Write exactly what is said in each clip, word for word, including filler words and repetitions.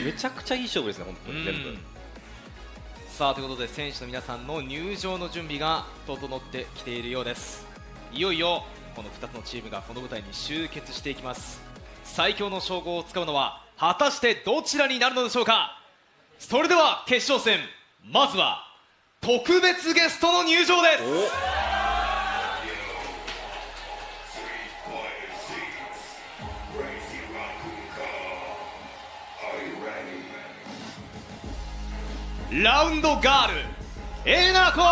めちゃくちゃいい勝負ですね、本当に全部。 さあということで選手の皆さんの入場の準備が整ってきているようです。いよいよこのふたつのチームがこの舞台に集結していきます。最強の称号を使うのは果たしてどちらになるのでしょうか。それでは決勝戦、まずは特別ゲストの入場です。ラウンドガールえなこ。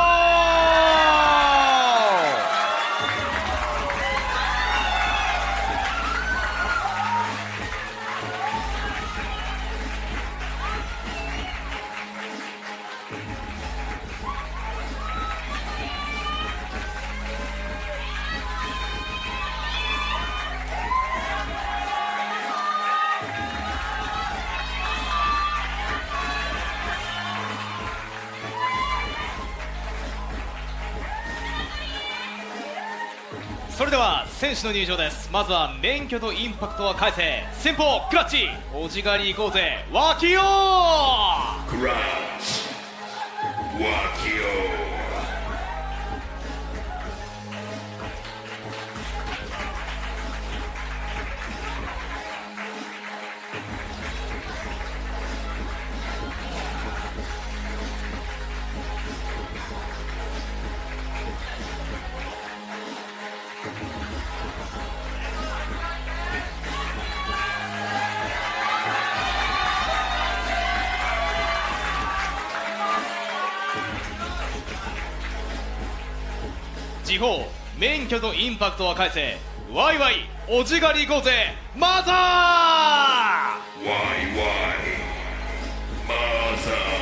それでは選手の入場です。まずは免許とインパクトは返せ、先方クラッチ、おじがり行こうぜ脇よ。 クラッチ脇よ。 時報免許とインパクトは返せ、ワイワイおじがり行こうぜマザー。 ワイワイマザー。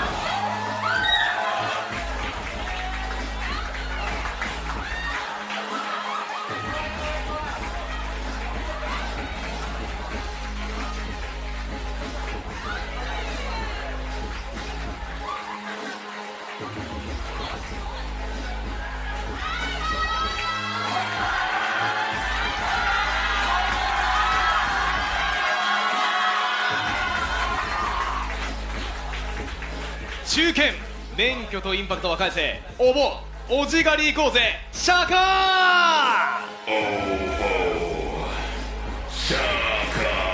中堅免許とインパクトは返せ、応募おじがり行こうぜシャカー。 おおシャカー。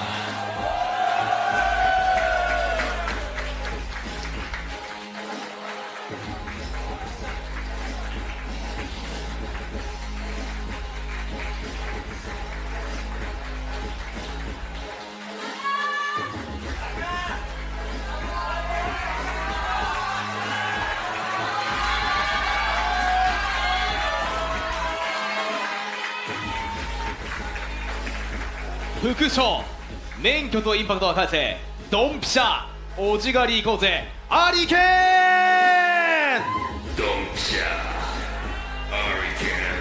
副将免許とインパクトは返せ、ドンピシャおじがり行こうぜアリケーン。 ドンピシャアリケーン。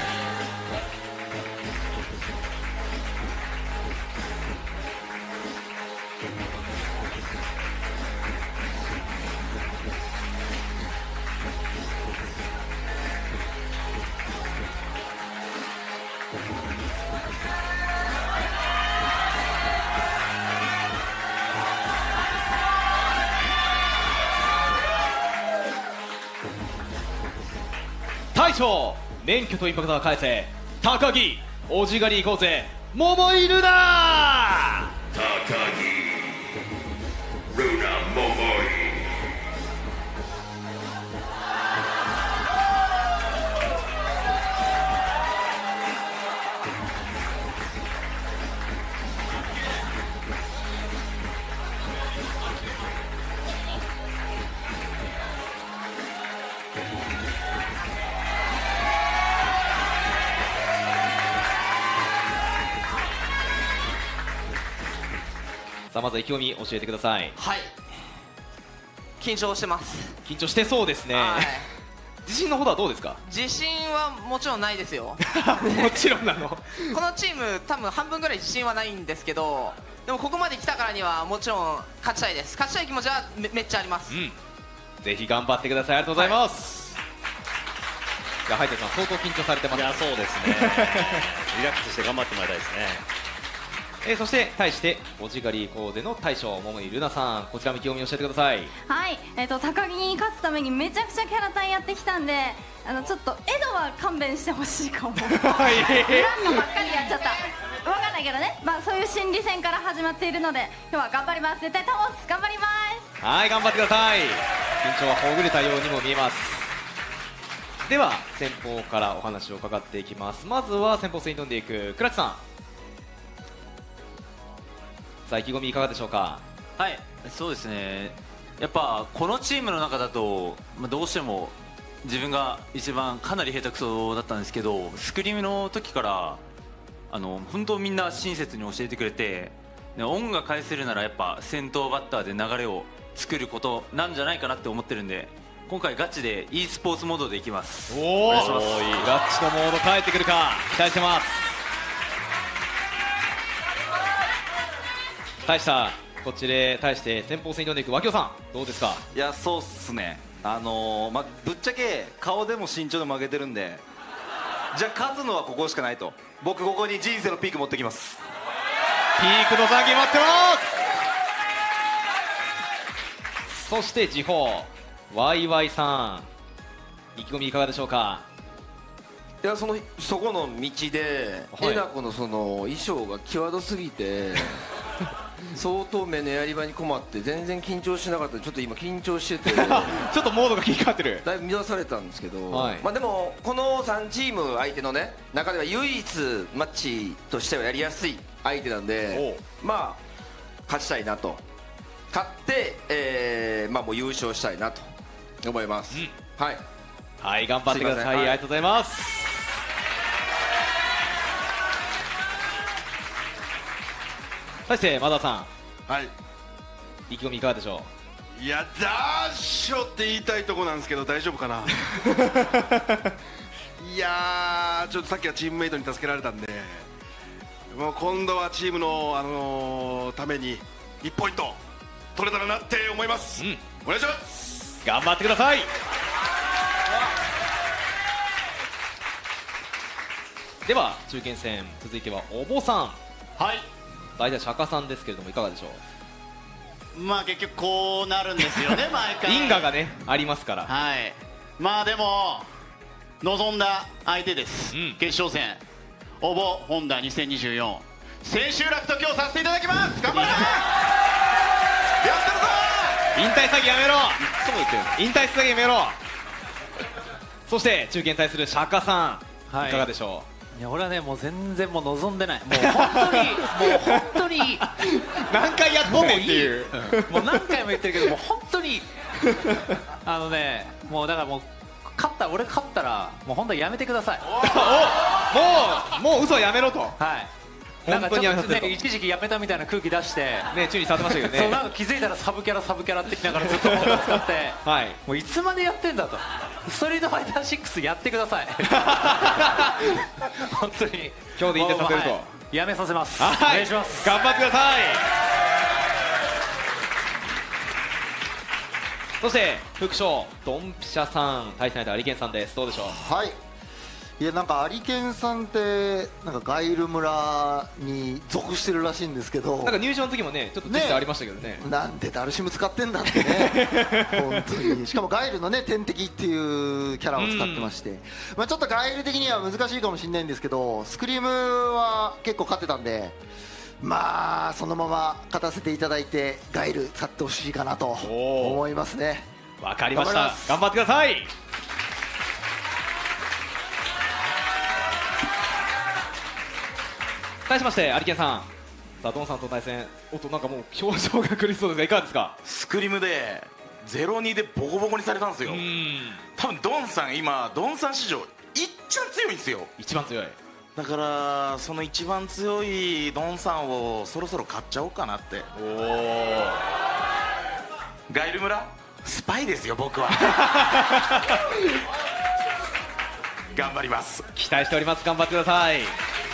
大将免許とインパクトは返せ、高木おじがり行こうぜ桃井ルナ。 高木ルナ桃井。 さあまずは意気込み教えてください。 はい、緊張してます。 緊張してそうですね。 はい自信のほどはどうですか。 自信はもちろんないですよもちろんなのこのチーム多分半分ぐらい自信はないんですけど、でもここまで来たからにはもちろん勝ちたいです。勝ちたい気持ちは め, めっちゃあります、 うん、ぜひ頑張ってください。ありがとうございます、はい、じゃあハイテさん相当緊張されてます。 いやそうですねリラックスして頑張ってもらいたいですね。 えー、そして対しておじがりコーデの大将桃井ルナさん、こちらも意気込みを教えてください。 はい、えー、と高木に勝つためにめちゃくちゃキャラタイやってきたんで、あのちょっとエドは勘弁してほしいかもブランドばっかりやっちゃったわかんないけどね、まあ、そういう心理戦から始まっているので今日は頑張ります。絶対倒す。頑張ります。 はい、頑張ってください。緊張はほぐれたようにも見えます。では先方からお話を伺っていきます。まずは先方戦に挑んでいく倉地さん、さあ意気込みいかがでしょうか。 はい、そうですね、やっぱこのチームの中だと、まあ、どうしても自分が一番かなり下手くそだったんですけど、スクリームの時からあの本当みんな親切に教えてくれて、で恩が返せるならやっぱ先頭バッターで流れを作ることなんじゃないかなって思ってるんで、今回ガチで e スポーツモードでいきます。 おお、 願いします。 ガッチのモード帰ってくるか期待してます。対したこちら対して先方戦に挑んでいく脇尾さん、どうですか。 いや、そうっすね、あのーま、ぶっちゃけ顔でも身長でも負けてるんで、じゃあ勝つのはここしかないと、僕ここに人生のピーク持ってきます。 ピークの先待ってます。そして時報ワイワイさん、意気込みいかがでしょうか。 いや、そのそこの道で、 はいえなこのその衣装が際どすぎて相当目のやり場に困って全然緊張しなかった。ちょっと今緊張しててちょっとモードが切り替わってる。 だいぶ乱されたんですけど、 はいまあでもこのさんチーム相手のね中では唯一マッチとしてはやりやすい相手なんで、まあ勝ちたいなと、勝って、えーまあもう優勝したいなと思います、うん、はいはい、頑張ってください。 すいません、はい、 ありがとうございます。そしてマダさん、 はい、 意気込みいかがでしょいや、ダーショって言いたいとこなんですけど大丈夫かな。いやー、ちょっとさっきはチームメイトに助けられたんで、もう今度はチームの、あのー、ためにいちポイント取れたらなって思います、うん、お願いします。 う。頑張ってください。では中堅戦、続いてはおぼさん。 はい、 相手は釈迦さんですけれどもいかがでしょう。 まあ結局こうなるんですよね毎回因果がねありますから。 はい、まあでも望んだ相手です、うん、決勝戦おぼホンダにせんにじゅうよん千秋楽と今日させていただきます。頑張ります。やってるぞ。 引退詐欺やめろ。引退詐欺やめろ。そして中堅に対する釈迦さん、はい、いかがでしょう。 いや、俺はね、もう全然もう望んでない、もう本当にもう本当に何回やっとんねんっていう、 もう何回も言ってるけど、もう本当にあのね、もうだからもう勝った俺勝ったらもう本当にやめてください。 おもうもう嘘はやめろと。 はい、なんかちょっとね一時期やめたみたいな空気出してね、注意されてましたけどね。 そう、なんか気づいたらサブキャラサブキャラってきながらずっと本当使って、 はい、 もういつまでやってんだと、ストリートファイターシックスやってください。本当に今日で引退させると、 はい、やめさせます、 はい、 お願いします。 頑張ってください。そして副将ドンピシャさん、対戦相手アリケンさんです。どうでしょう。 はい、いや、なんかアリケンさんってなんかガイル村に属してるらしいんですけど、 なんか入場の時もねちょっと実際ありましたけどね、 なんでダルシム使ってんだってね。本当に、しかもガイルのね天敵っていうキャラを使ってまして、まあちょっとガイル的には難しいかもしれないんですけど、スクリームは結構勝ってたんで、まあそのまま勝たせていただいてガイル使ってほしいかなと思いますね。 わかりました、頑張ってください。対しましてアリケンさん、さあドンさんと対戦、おっとなんかもう表情が苦しそうですがいかがですか。 スクリムでゼロにでボコボコにされたんですよ。多分ドンさん今ドンさん史上一番強いんですよ。 一番強い。 だからその一番強いドンさんをそろそろ買っちゃおうかなって。おお、ガイル村スパイですよ僕は。頑張ります。 期待しております。頑張ってください。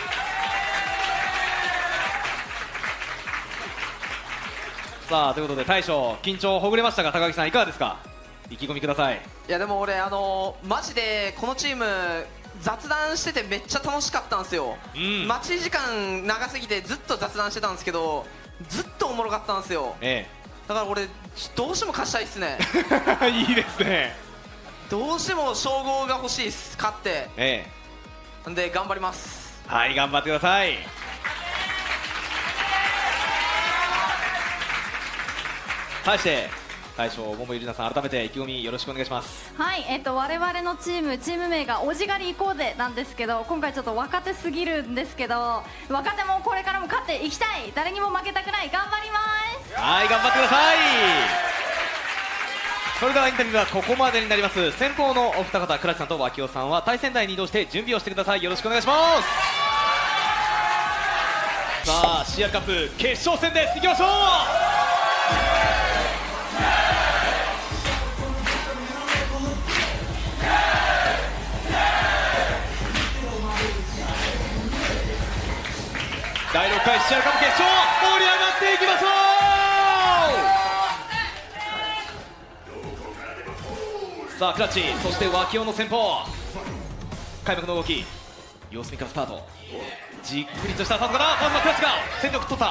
さあということで大将緊張ほぐれましたが、高木さんいかがですか。意気込みください。 いやでも俺あのー、マジでこのチーム雑談しててめっちゃ楽しかったんですよ、うん、待ち時間長すぎてずっと雑談してたんですけどずっとおもろかったんですよ、ええ、だから俺どうしても勝ちたいっすねいいですね。 どうしても称号が欲しいです、勝って、ええ、んで頑張ります。 はい、頑張ってください。対して大将桃井里奈さん、改めて意気込みよろしくお願いします。 はい、えっと我々のチームチーム名がおじがり行こうぜなんですけど、今回ちょっと若手すぎるんですけど、若手もこれからも勝っていきたい、誰にも負けたくない、頑張ります。 はい、頑張ってください。それではインタビューはここまでになります。先方のお二方、倉地さんと脇尾さんは対戦台に移動して準備をしてください。よろしくお願いします。さあ シーアール カップ決勝戦です。いきましょう。だいろっかい シーアール カップ決勝、盛り上がっていきましょう。さあクラッチ、そして脇尾の先方、開幕の動き、様子見からスタート、じっくりとしたスタートから、まずはクラッチが戦力取った。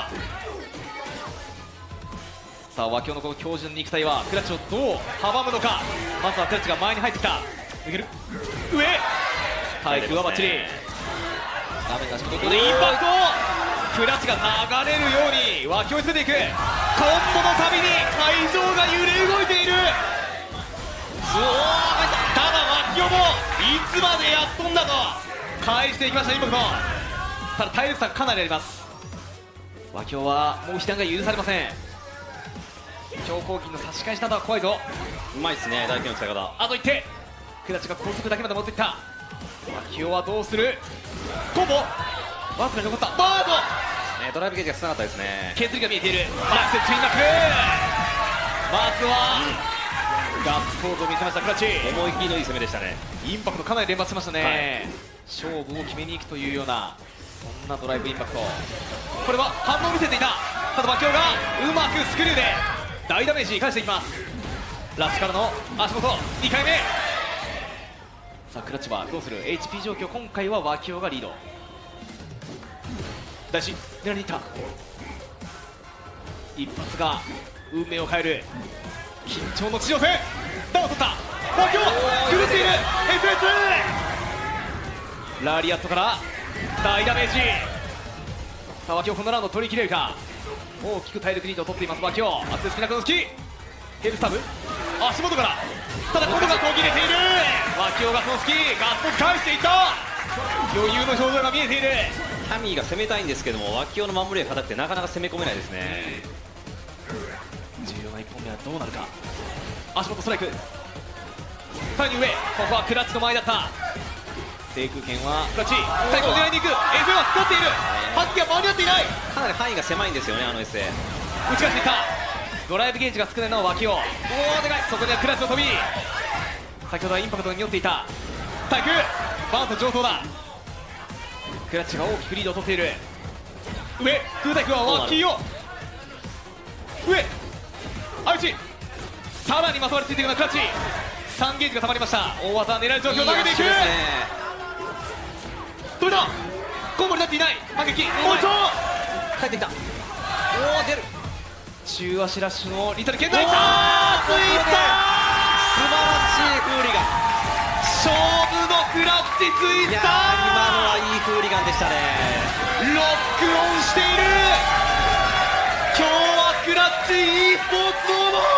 さあ脇尾のこの強靭な肉体はクラッチをどう阻むのか。まずはクラッチが前に入ってきた、抜ける、上、体空はバッチリ、画面出しのところでインパクト、クラッチが流れるように脇を攻めていく。コンボのたびに会場が揺れ動いている。ただ脇をもいつまでやっとんだと返していきました。インパクト、ただ体力差がかなりあります。脇をはもう一段が許されません。強攻撃の差し返しなどは怖いぞ。うまいですね、大輝の使い方。あといってクラッチが高速だけまで持っていった。脇をはどうする。コンボわずかに残った。バード、ね、ドライブゲージが少なかったですね。削りが見えている。アクセルツインバック、まずは、うん、ガッツポーズを見せましたクラッチ。思い切りのいい攻めでしたね。インパクトかなり連発しましたね、はい、勝負を決めに行くというような、そんなドライブインパクト。これは反応を見せていた。ただ脇尾がうまくスクリューで大ダメージ返していきます。ラッシュからの足元にかいめ。さあクラッチはどうする。 エイチピー 状況、今回は脇尾がリード。大事、狙いにいった。一発が運命を変える緊張の地上戦。ダウンを取った。脇尾苦しいる エフエス ラリアットから大ダメージ。さあ脇尾このラウンド取り切れるか。大きく体力リードを取っています脇尾。アクセスピナクの突き、ヘルスタブ足元から、ただ今度が途切れている。脇尾がその突きガッと返していった。余裕の表情が見えている。 タミーが攻めたいんですけども、脇尾の守りが硬くてなかなか攻め込めないですね。 重要ないっぽんめはどうなるか。足元ストライク、さらに上、ここはクラッチの前だった。制空権はクラッチ、最後狙いに行く。 エフエー は使っている。発揮が間に合っていない。 かなり範囲が狭いんですよね、あの エスエー。 打ち返していった。ドライブゲージが少ないのは脇尾。おおでかい。そこにはクラッチの飛び、先ほどはインパクトに寄っていた。対空バーンと上等だ。クラッチが大きくリードを取っている。上、空対空は脇尾、上、相打ち、さらにまとわりついていくようなクラッチ。さんゲージが溜まりました。大技狙える状況、投げていく。どれだ、コンボになっていない。反撃、もう一丁帰ってきた。おお出る。中足ラッシュのリトル剣道、いったー、ついたー。 素晴らしいフーリガン。 勝負のクラッチついたー。 いやー、今のはいいフーリガンでしたね。 ロックオンしている。今日はクラッチ e スポーツモード。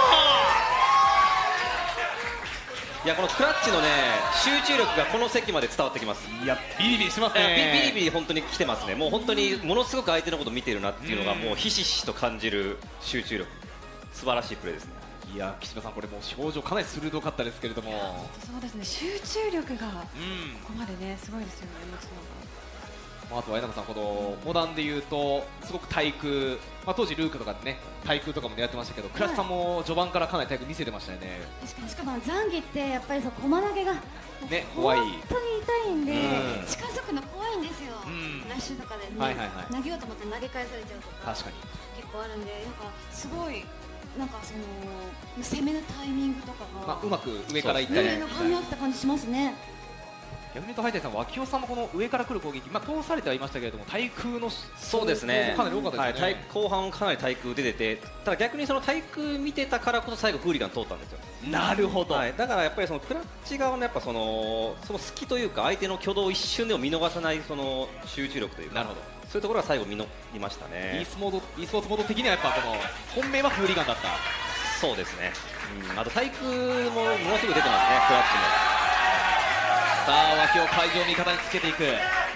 いや、このクラッチのね、集中力がこの席まで伝わってきます。 いや、ビリビリしますね。 ビリビリ本当に来てますね。もう本当にものすごく相手のことを見てるなっていうのがもうひしひしと感じる集中力、素晴らしいプレーですね。 いや、岸田さん、これもう表情かなり鋭かったですけれども。 そうですね、集中力がここまでね、すごいですよね。 あとは江中さん、このモダンでいうとすごく対空、まあ、当時ルークとかでね対空とかも狙ってましたけど、はい、クラスさんも序盤からかなり対空見せてましたよね。 確かに、しかもザンギってやっぱりそう駒投げがね怖い、 本当に痛いんで、 うん、 近づくの怖いんですよ、うん、ラッシュとかで、ね、はいはいはい、投げようと思って投げ返されちゃうとか確かに結構あるんで、なんかすごいなんかその攻めのタイミングとかが、 まあ、うまく上からいったり上の噛み合った感じしますね。 逆に言うとハイタイさん、脇尾さんもこの上から来る攻撃、まあ、通されてはいましたけれども、対空のそうですね、 かなり多かったですね、 はい、後半かなり対空出てて、ただ逆にその対空見てたからこそ最後フーリガン通ったんですよ。 なるほど、 はい、だからやっぱりそのクラッチ側のやっぱそのその隙というか相手の挙動を一瞬でも見逃さないその集中力というか、 なるほど、 そういうところは最後見の見ましたね。 e スモード e スポーツモード的にはやっぱこの本命はフーリガンだった。 そうですね、うん、あと対空もものすごく出てますね、クラッチも。 さあ脇を会場味方につけていく。た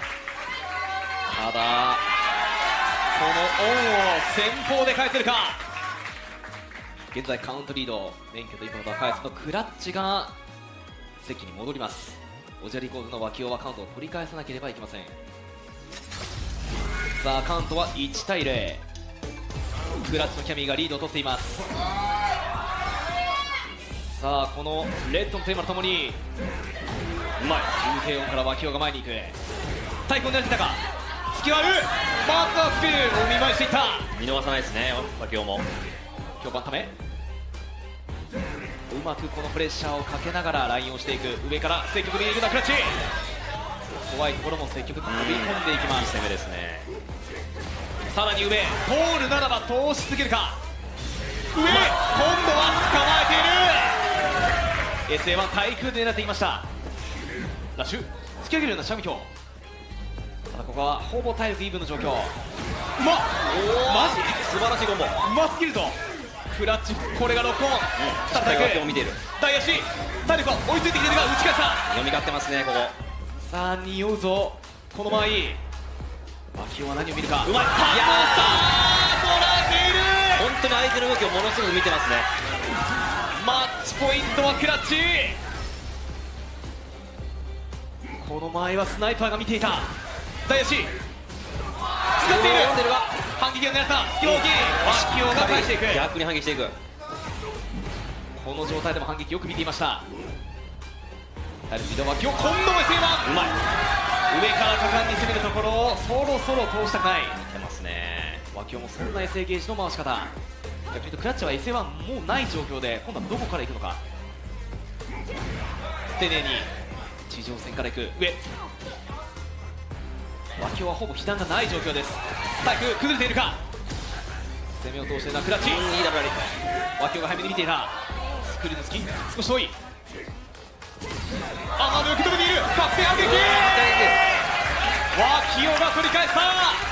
だこのオンを先方で返せるか。現在カウントリード、免許と一歩の打開、そのクラッチが席に戻ります。オジャリコーズの脇尾はカウントを取り返さなければいけません。さあカウントはいちたいゼロ、クラッチのキャミーがリードを取っています。さあこのレッドのテーマとともにうまい重低音から脇尾が前に行く。対抗狙ってたか、隙はある、マーカースピルを見舞いしていった。 見逃さないですね、脇尾も。 今日バンためうまくこのプレッシャーをかけながらラインをしていく。上から積極的にいくなクラッチ、怖いところも積極的に飛び込んでいきます。 いい攻めですね。 さらに上通るならば通し続けるか。上、今度は捕まえている。 エスエーワン 対空で狙っていました。ラッシュ突き上げるようなシャミヒョウ。ただここはほぼ体力イーブンの状況。うまっ、マジ素晴らしいコンボ、 うますぎるぞ。クラッチ、これがロックオン、うん、 しっかり脇を見ている。 大足体力は追いついてきているが打ち返した。 読み勝ってますね、ここ。 さあ匂うぞこの間合い。脇尾は何を見るか。うまい、 いやー、 捉えている。 本当に相手の動きをものすごく見てますね。 マッチポイントはクラッチ。この前はスナイパーが見ていた。大足使っている、反撃を狙った。隙を大きい、脇尾が返していく。 逆に反撃していく。 この状態でも反撃よく見ていました。体力リード脇尾、今度は エスエーワン うまい、上から果敢に攻めるところをそろそろ通したくない。 見てますね、 脇尾もそんな エスエー ゲージの回し方。逆に言うとクラッチは エスエーワン もうない状況で今度はどこから行くのか。丁寧に地上戦から行く。上、脇尾はほぼ被弾がない状況です。体育崩れているか。攻めを通しているのはクラッチ、いいダブルラリー。脇尾が早めに見ていた。スクリューの隙少し遠い。あ、まだ受け止めている。確定反撃、脇尾が取り返した。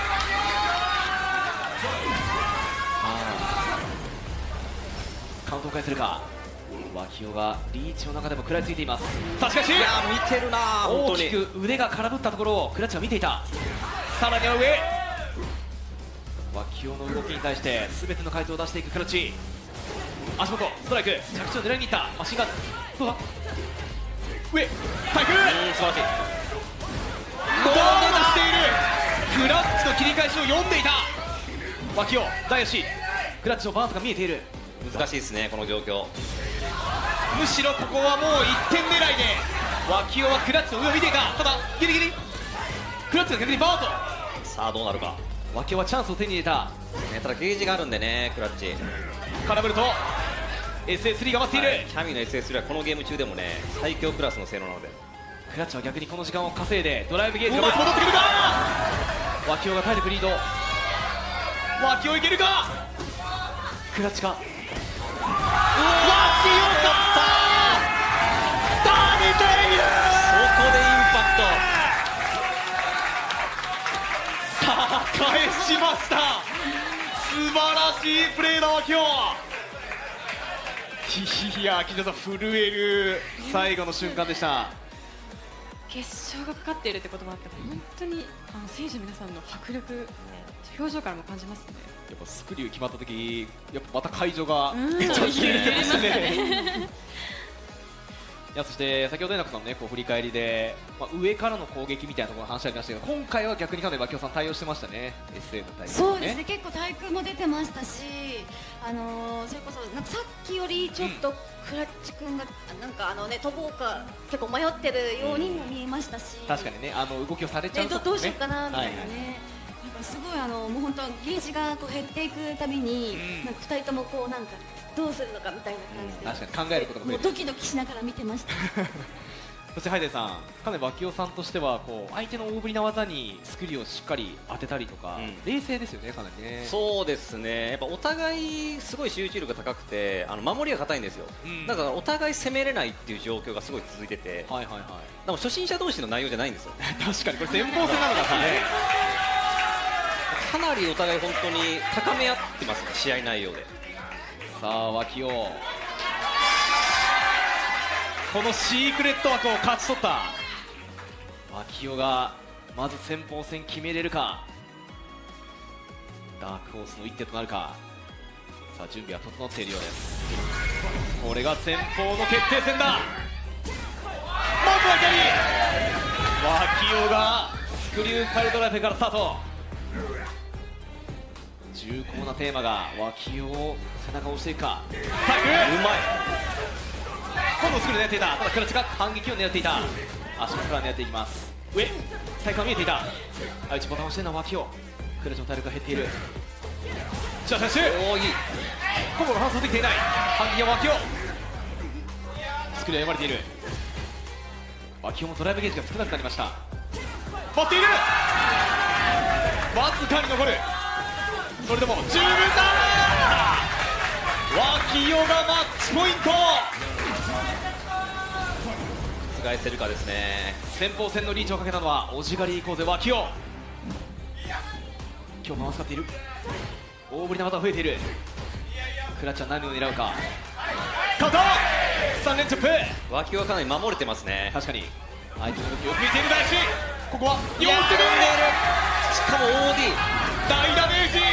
カウントを返せるか。脇尾がリーチの中でも食らいついています。さあしかし、いや見てるな、 大きく腕が空振ったところをクラッチは見ていた。さらには上、脇尾の動きに対して全ての回答を出していくクラッチ。足元ストライク、着地を狙いにいった。マシンガンどうだ。上、対空、 素晴らしい。 ゴールしている。クラッチの切り返しを読んでいた。脇尾、大足、クラッチのバーンズが見えている。 難しいですね、この状況。 むしろここはもういってん狙いで、脇尾はクラッチの上を見ていた。ただギリギリクラッチが逆にバーンと。 さあどうなるか。 脇尾はチャンスを手に入れた、 ね、ただゲージがあるんでね、クラッチ空振ると エスエースリー が待っている、はい、 キャミの エスエースリー はこのゲーム中でもね最強クラスの性能なので、 クラッチは逆にこの時間を稼いでドライブゲージが戻ってくるか。脇尾が体力リード。脇尾いけるか。クラッチか。脇尾か食べている。 そこでインパクト。 さあ返しました。素晴らしいプレーだ脇尾。いや木田さん震える最後の瞬間でした。 決勝がかかっているってこともあって、本当にあの選手の皆さんの迫力、表情からも感じますね。 やっぱスクリュー決まった時、やっぱまた会場がめっちゃ揺れてますね。 いや、そして先ほどえなこさんのねこう振り返りで、まあ、上からの攻撃みたいなところの話ありましたけど、今回は逆にかなり脇尾さん対応してましたね。 エスエー の対応、ね、 そうですね、結構対空も出てましたし、あのー、それこそなんかさっきよりちょっとクラッチ君がなんかあのね飛ぼうか結構迷ってるようにも見えましたし、 確かにね、あの動きをされちゃうと、ね、 どうしようかなみたいなね、 はいはい、 なんかすごいあのもう本当ゲージがこう減っていくたびに、うん、なんかふたりともこうなんかどうするのかみたいな感じで、 確かに考えることが増える。 もうドキドキしながら見てました。 そしてハイデさん、かなり脇尾さんとしてはこう相手の大振りな技にスクリューをしっかり当てたりとか、うん、冷静ですよね、かなりね。 そうですね、やっぱお互いすごい集中力が高くて、あの守りが硬いんですよ、うん、だからお互い攻めれないっていう状況がすごい続いてて、はいはいはい、でも初心者同士の内容じゃないんですよ確かにこれ先鋒戦なのかねかなりお互い本当に高め合ってますね、試合内容で。 さあ脇尾、このシークレット枠を勝ち取った脇尾がまず先鋒戦決めれるか、ダークホースの一手となるか。さあ準備は整っているようです。これが先鋒の決定戦だ。まずはキャリー、脇尾がスクリューカルドライフからスタート。重厚なテーマが脇尾を背中を押していくか。タックうまい、今度スクリュー狙っていた。ただクラッチが反撃を狙っていた。足元から狙っていきます。上体幹が見えていた。あいちボタンを押しているのは脇尾。クラッチの体力が減っている。じゃあ選手おーいい、コンボが反送できていない。反撃は脇尾。スクリューが読まれている。脇尾もドライブゲージが少なくなりました。待っている、わずかに残る。それでも十分だ。脇尾がマッチポイント。 覆せるかですね。 先鋒戦のリーチをかけたのはおじがり行こうぜ脇尾。今日回使っている。大振りな技が増えている。クラッチは何を狙うか。カウンターさん連チョップ。 脇尾はかなり守れてますね。 確かに相手の動きをよく見ている大志。ここはよんセブン、 しかも オーディー大ダメージ。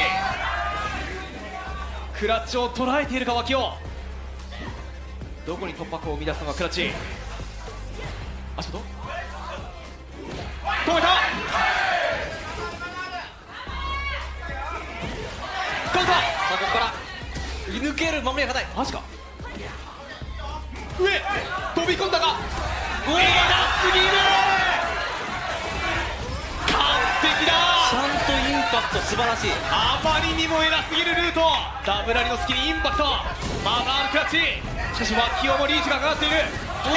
クラッチを捉えているか脇尾。どこに突破口を生み出すのかクラッチ。足元止めた。カウンター。さあここから抜ける、守りが硬い。 マジか。上飛び込んだが上がすぎる。完璧だ。 ちゃんとインパクト素晴らしい。 あまりにも偉すぎるルート。ダブラリの隙にインパクト。まだあるクラッチ。しかし脇尾もリーチがかかっている。インパク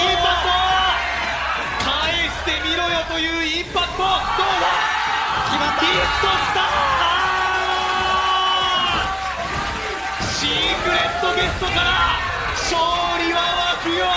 ト返してみろよというインパクト。どうだ決まった。ヒットした。シークレットゲストから勝利は脇尾。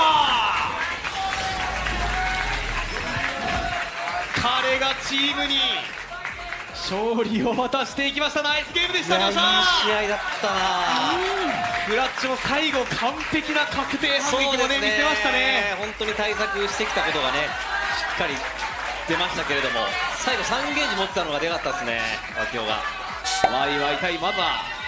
彼がチームに勝利を渡していきました。ナイスゲームでした。いい試合だったな。 クラッチも最後完璧な確定反撃もね見せましたね。 本当に対策してきたことがねしっかり出ましたけれども、最後さんゲージ持ってたのが出なかったですね脇尾が。 ワイワイ対マザー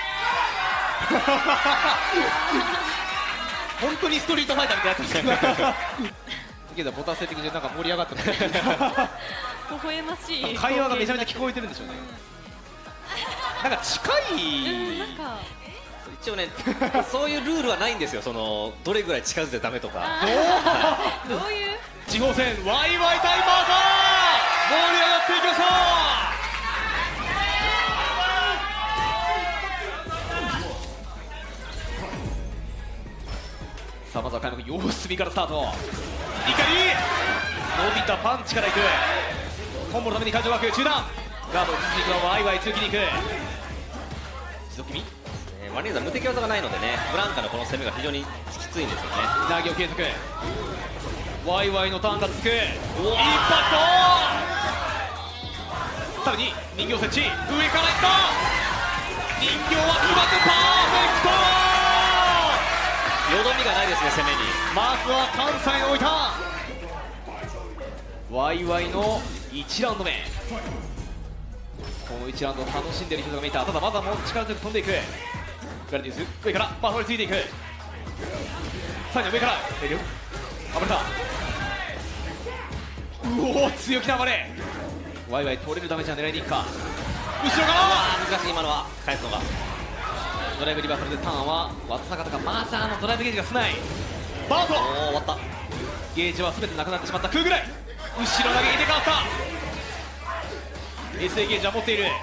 本当にストリートファイターみたいになってましたねけどボタンセッティングでなんか盛り上がってますね微笑ましい会話がめちゃめちゃ聞こえてるんでしょうね。なんか近い、 うん、なんか一応ねそういうルールはないんですよ。そのどれぐらい近づいてダメとか。 どういう地方戦ワイワイタイマーザー盛り上がっていきましょう。さあまずは開幕様子見からスタート。怒り伸びたパンチからいく。コンボのために会場枠中段ガードを続いていくのはワイワイ強気にいく。持続気味マリーザ無敵技がないのでね、ブランカのこの攻めが非常にきついんですよね。 投げを継続。ワイワイのターンが続く。インパクト。さらに人形設置、上からいった。人形はうまくパーフェクト。 よどみがないですね攻めに。 まずは関西に置いた。ワイワイのいちラウンド目。このいちラウンドを楽しんでいる人が見えた。ただまずはもう力強く飛んでいく。ガルディウス上からバファについていく。さらに上から暴れた。うお強気な暴れ。ワイワイ取れるダメージは狙いにいくか。後ろから難しい今のは返すのが。 ドライブリバーサルでターンは渡坂とかマーサーのドライブゲージが少ない。バート終わった。 ゲージは全てなくなってしまった。空ぐらい後ろ投げ入れ替わった。 エスエー ゲージは持っている。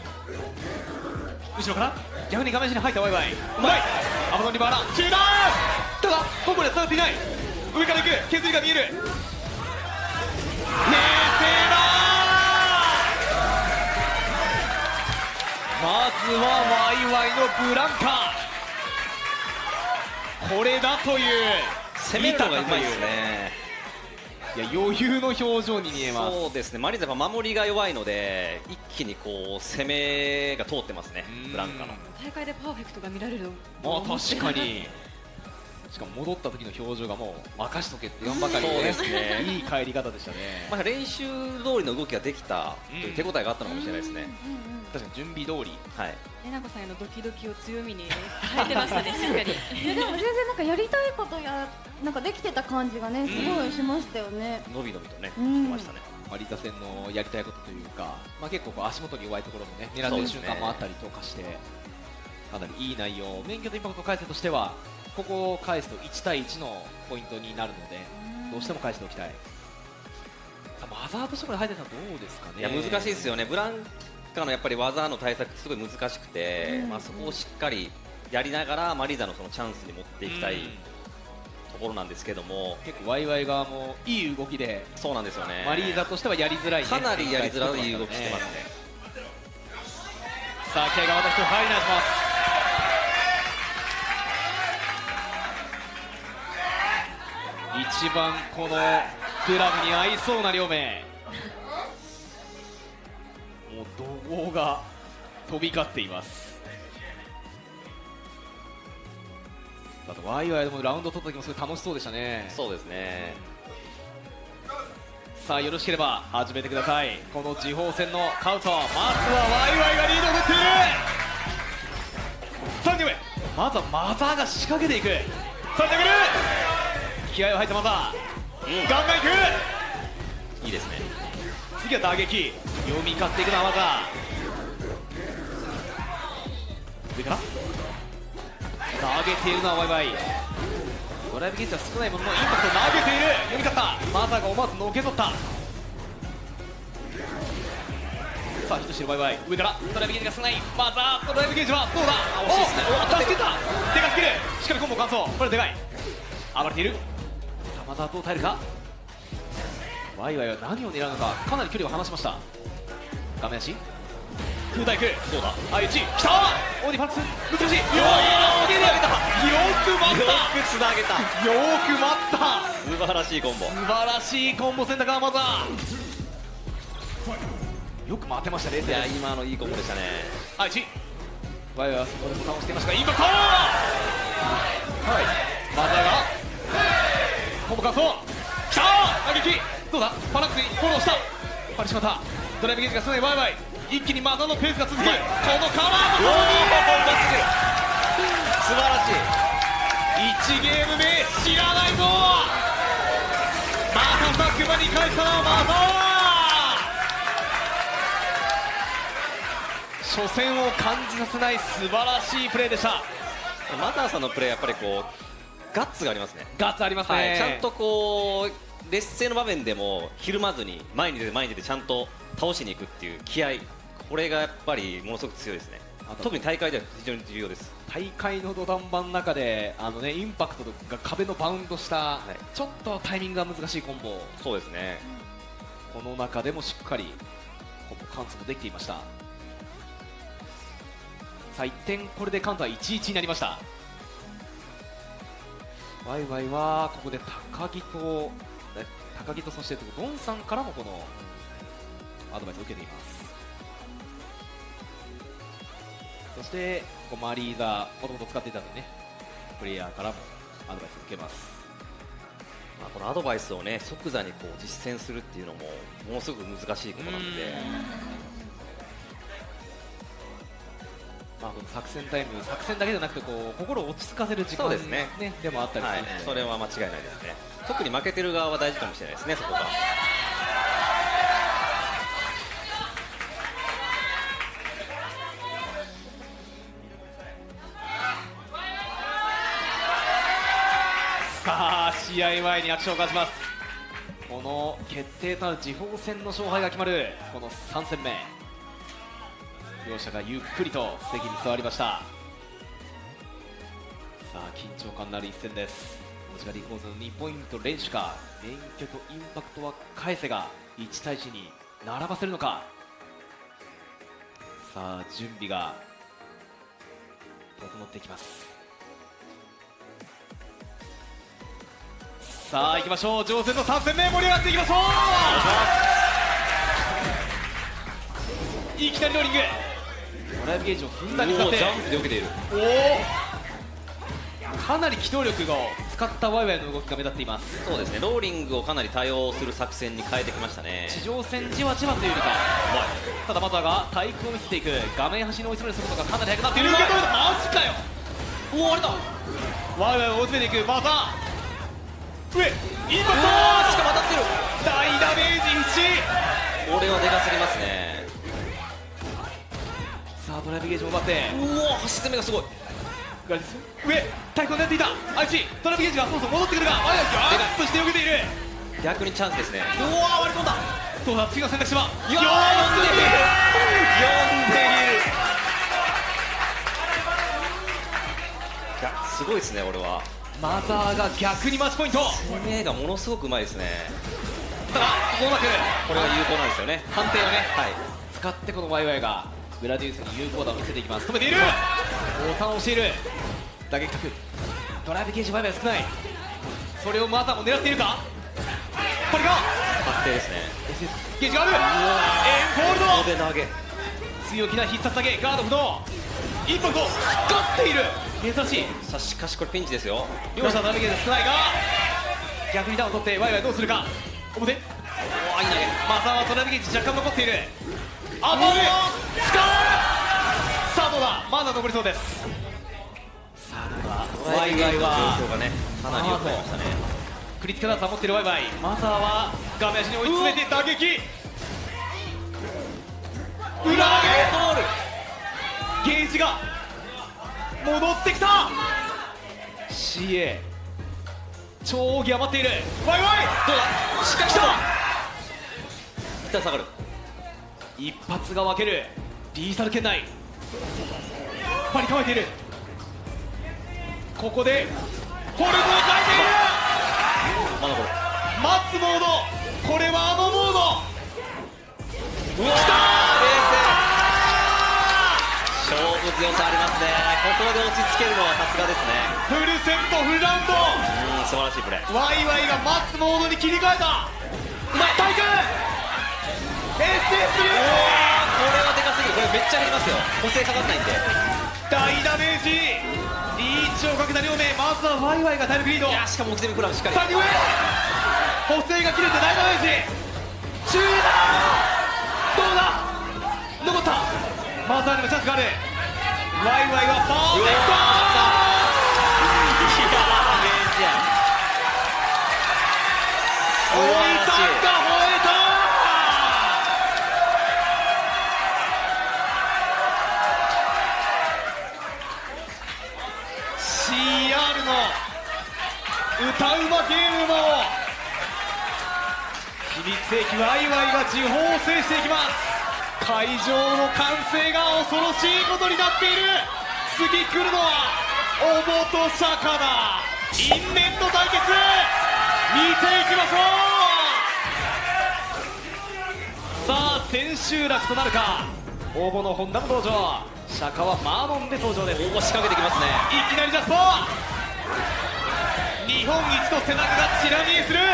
後ろから逆に画面下に入ったワイワイ。うまいアマゾンリバーラン中段。ただコンボでは伝わっていない。上から行く削りが見える。 まずはワイワイのブランカ、これだという攻めるのがうまいですね。 いや余裕の表情に見えます。 そうですね、マリーザは守りが弱いので一気にこう攻めが通ってますね、ブランカの。 大会でパーフェクトが見られるのまあ確かにしかも戻った時の表情がもう任しとけって言わんばかりで、 そうですねいい帰り方でしたね。 まあ練習通りの動きができたという手応えがあったのかもしれないですね。 確かに準備通り、 はい、 えなこさんへのドキドキを強みに変えてましたね、しっかり。 いやでも全然なんかやりたいことやなんかできてた感じがねすごいしましたよね。 伸び伸びとね、 うんしてましたね。 マリーザ戦のやりたいことというか、まあ、結構こう足元に弱いところもね狙ってる瞬間もあったりとかして、かなりいい内容、免許とインパクト回数としてはここを返すといち対いちのポイントになるのでどうしても返しておきたい。さあマザーとしてこれハイデさんどうですかね。 いや難しいですよね、ブランカのやっぱり技の対策すごい難しくて、 うんまあ、そこをしっかりやりながらマリーザのそのチャンスに持っていきたいところなんですけども、 結構ワイワイ側もいい動きで、 そうなんですよね、 マリーザとしてはやりづらい、ね、 かなりやりづらい動きしてますね。 さあ気合がまた一つ入り直します。一番このクラブに合いそうな両名、もう怒号が飛び交っています。あとワイワイでもラウンド取った時もすごい楽しそうでしたね。 そうですね。 さあよろしければ始めてください。この時報戦のカウト、まずはワイワイがリードを取っている。さんにんめ、まずはマザーが仕掛けていく。さあ投げる、気合を入ったマザー、うん、ガンガンいく。 いいですね。 次は打撃、読み勝っていくのはマザー。上から投げているのはワイワイ。ドライブゲージは少ないもののインパクトを投げている。読み勝った。マザーが思わずのけぞった。さあヒットしてるワイワイ。上からドライブゲージが少ないマザー。ドライブゲージはどうだ。惜しいですね。お助けた。でかすぎる。しっかりコンボ完走。これでかい。暴れている。さあマザーどう耐えるか。ワイワイは何を狙うのか、かなり距離を離しました。画面足空対空、どうだ。あ、いちきた。オーディファックス難しい。よーよく待った。よくつなげた。 よく待った。 素晴らしいコンボ。 素晴らしいコンボ選択はマザー。よく待てましたね。 いや今のいいコンボでしたね。 あ、いちワイワイはそこでボタンを押していましたがインパクト。はい、マザーがコンボ完走。きたー。打撃どうだ。パラックスにフォローした。パリしまった。ドライブゲージが少ないワイワイ。一気にマザーのペースが続く。このカラーも素晴らしい。 いちゲーム目知らないぞ。またバックバに返したのはマザー。初戦を感じさせない素晴らしいプレーでした。 マザーさんのプレーやっぱりこうガッツがありますね。 ガッツありますね、 はい、ちゃんとこう劣勢の場面でもひるまずに前に出て前に出てちゃんと倒しに行くっていう気合、これがやっぱりものすごく強いですね。特に大会では非常に重要です。 大会の土壇場の中であの、ね、インパクトが壁のバウンドした、はい、ちょっとタイミングが難しいコンボ。 そうですね。 この中でもしっかりコンボ完走もできていました。さあいってん、これでカウントはいちいちになりました。ワイワイはここで高木と高木とそしてドンさんからもこのアドバイスを受けています。そしてここマリーザ、もともと使っていたのでね、プレイヤーからもアドバイスを受けます。 まあ、このアドバイスをね即座にこう実践するっていうのもものすごく難しいことなので、 まあ、この作戦タイム、作戦だけじゃなくてこう心を落ち着かせる時間、ね、 そうですね、 でもあったりするので、 はい、それは間違いないですね。特に負けてる側は大事かもしれないですね、そこが。 さあ試合前にアクションを感じます。この決定となる時報戦の勝敗が決まるこのさん戦目、両者がゆっくりと席に座りました。さあ緊張感のある一戦です。文字がリコーズのにポイント連取か、免許とインパクトは返せがいちたいいちに並ばせるのか。さあ準備が整っていきます。さあ行きましょう。上戦のさん戦目盛り上がっていきましょう。いきなりローリング、ドライブゲージをふんだんに使ってジャンプで受けている。 おお、かなり機動力を使ったワイワイの動きが目立っています。 そうですね、ローリングをかなり多用する作戦に変えてきましたね。 地上戦じわじわというか、ただマザーが対空を見せていく、画面端に追い詰める速度がかなり速くなっている。受け止めた、マジかよ。おお、あれだ、ワイワイを追い詰めていくマザー。上、インパクト、しかも当たってる。大ダメージいち。 これはでかすぎますね。 さあドライブゲージを奪って、 うお、端攻めがすごい。 上、対空を狙っていたあいち、ドライブゲージがそろそろ戻ってくるが、ワイワイガーッとして避けている。 逆にチャンスですね。 うわ、割り込んだ。どうだ、次の選択肢は。 いやー、呼んでいる、呼んでいる。いや、すごいですね、俺は。 マザーが逆にマッチポイント。 攻めがものすごくうまいですね。 ただここうまくこれが有効なんですよね。 判定をね、 はい、 使ってこのワイワイがグラディウスに有効打を見せていきます。止めている、ボタンを押している。打撃角、ドライブゲージワイワイ少ない。それをマザーも狙っているか。これが確定ですね。 エスエス ゲージがある。エンフォールド、 ここで投げ、 強気な必殺投げ、ガード不動、インパクト使っている。珍しい。 さあしかしこれピンチですよ。 両者のダメージが少ないが、逆にダウンを取ってワイワイどうするか。表、 おお、いい投げ。 マザーはドライブゲージ若干残っている。当たる、使う。さあどうだ、まだ残りそうです。さあどうだ、ワイワイは状況がね、かなり良くなりましたね。 クリティカルダーツを持っているワイワイ、マザーは画面端に追い詰めて打撃、裏投げ、ゲージが戻ってきた。 シーエー 超奥義余っている。ワイワイどうだ、しっかりした。一旦下がる。 一発が分ける。リーサル圏内、パリ構えている。ここでフォルムを変えている。 まだこれ待つモード、これはあのモード。 うわー、勝負強さありますね。ここで落ち着けるのはさすがですね。 フルセットフルラウンド、 うん、素晴らしいプレー。 ワイワイが待つモードに切り替えた。うまい、対空 エスエス 流、 これはでかすぎる。これめっちゃ減りますよ、補正かかんないんで。 大ダメージ、リーチをかけた両名、まずはワイワイが体力リード。 いや、しかもオキゼミクラブしっかり。 さらに上、補正が切れて大ダメージ、中断、どうだ、残った。マザーにもチャンスがある。ワイワイはパーフェクト。いやダメージや。 おいさんが吠えた。シーアール の歌うまゲームも秘密兵器ワイワイが地方を制していきます。会場の歓声が恐ろしいことになっている。次来るのはおぼと釈迦だ。因縁の対決見ていきましょう。さあ千秋楽となるか。応募の本田の登場、釈迦はマーモンで登場です。 おお、仕掛けてきますね。 いきなりジャスト、日本一の背中がちら見えする。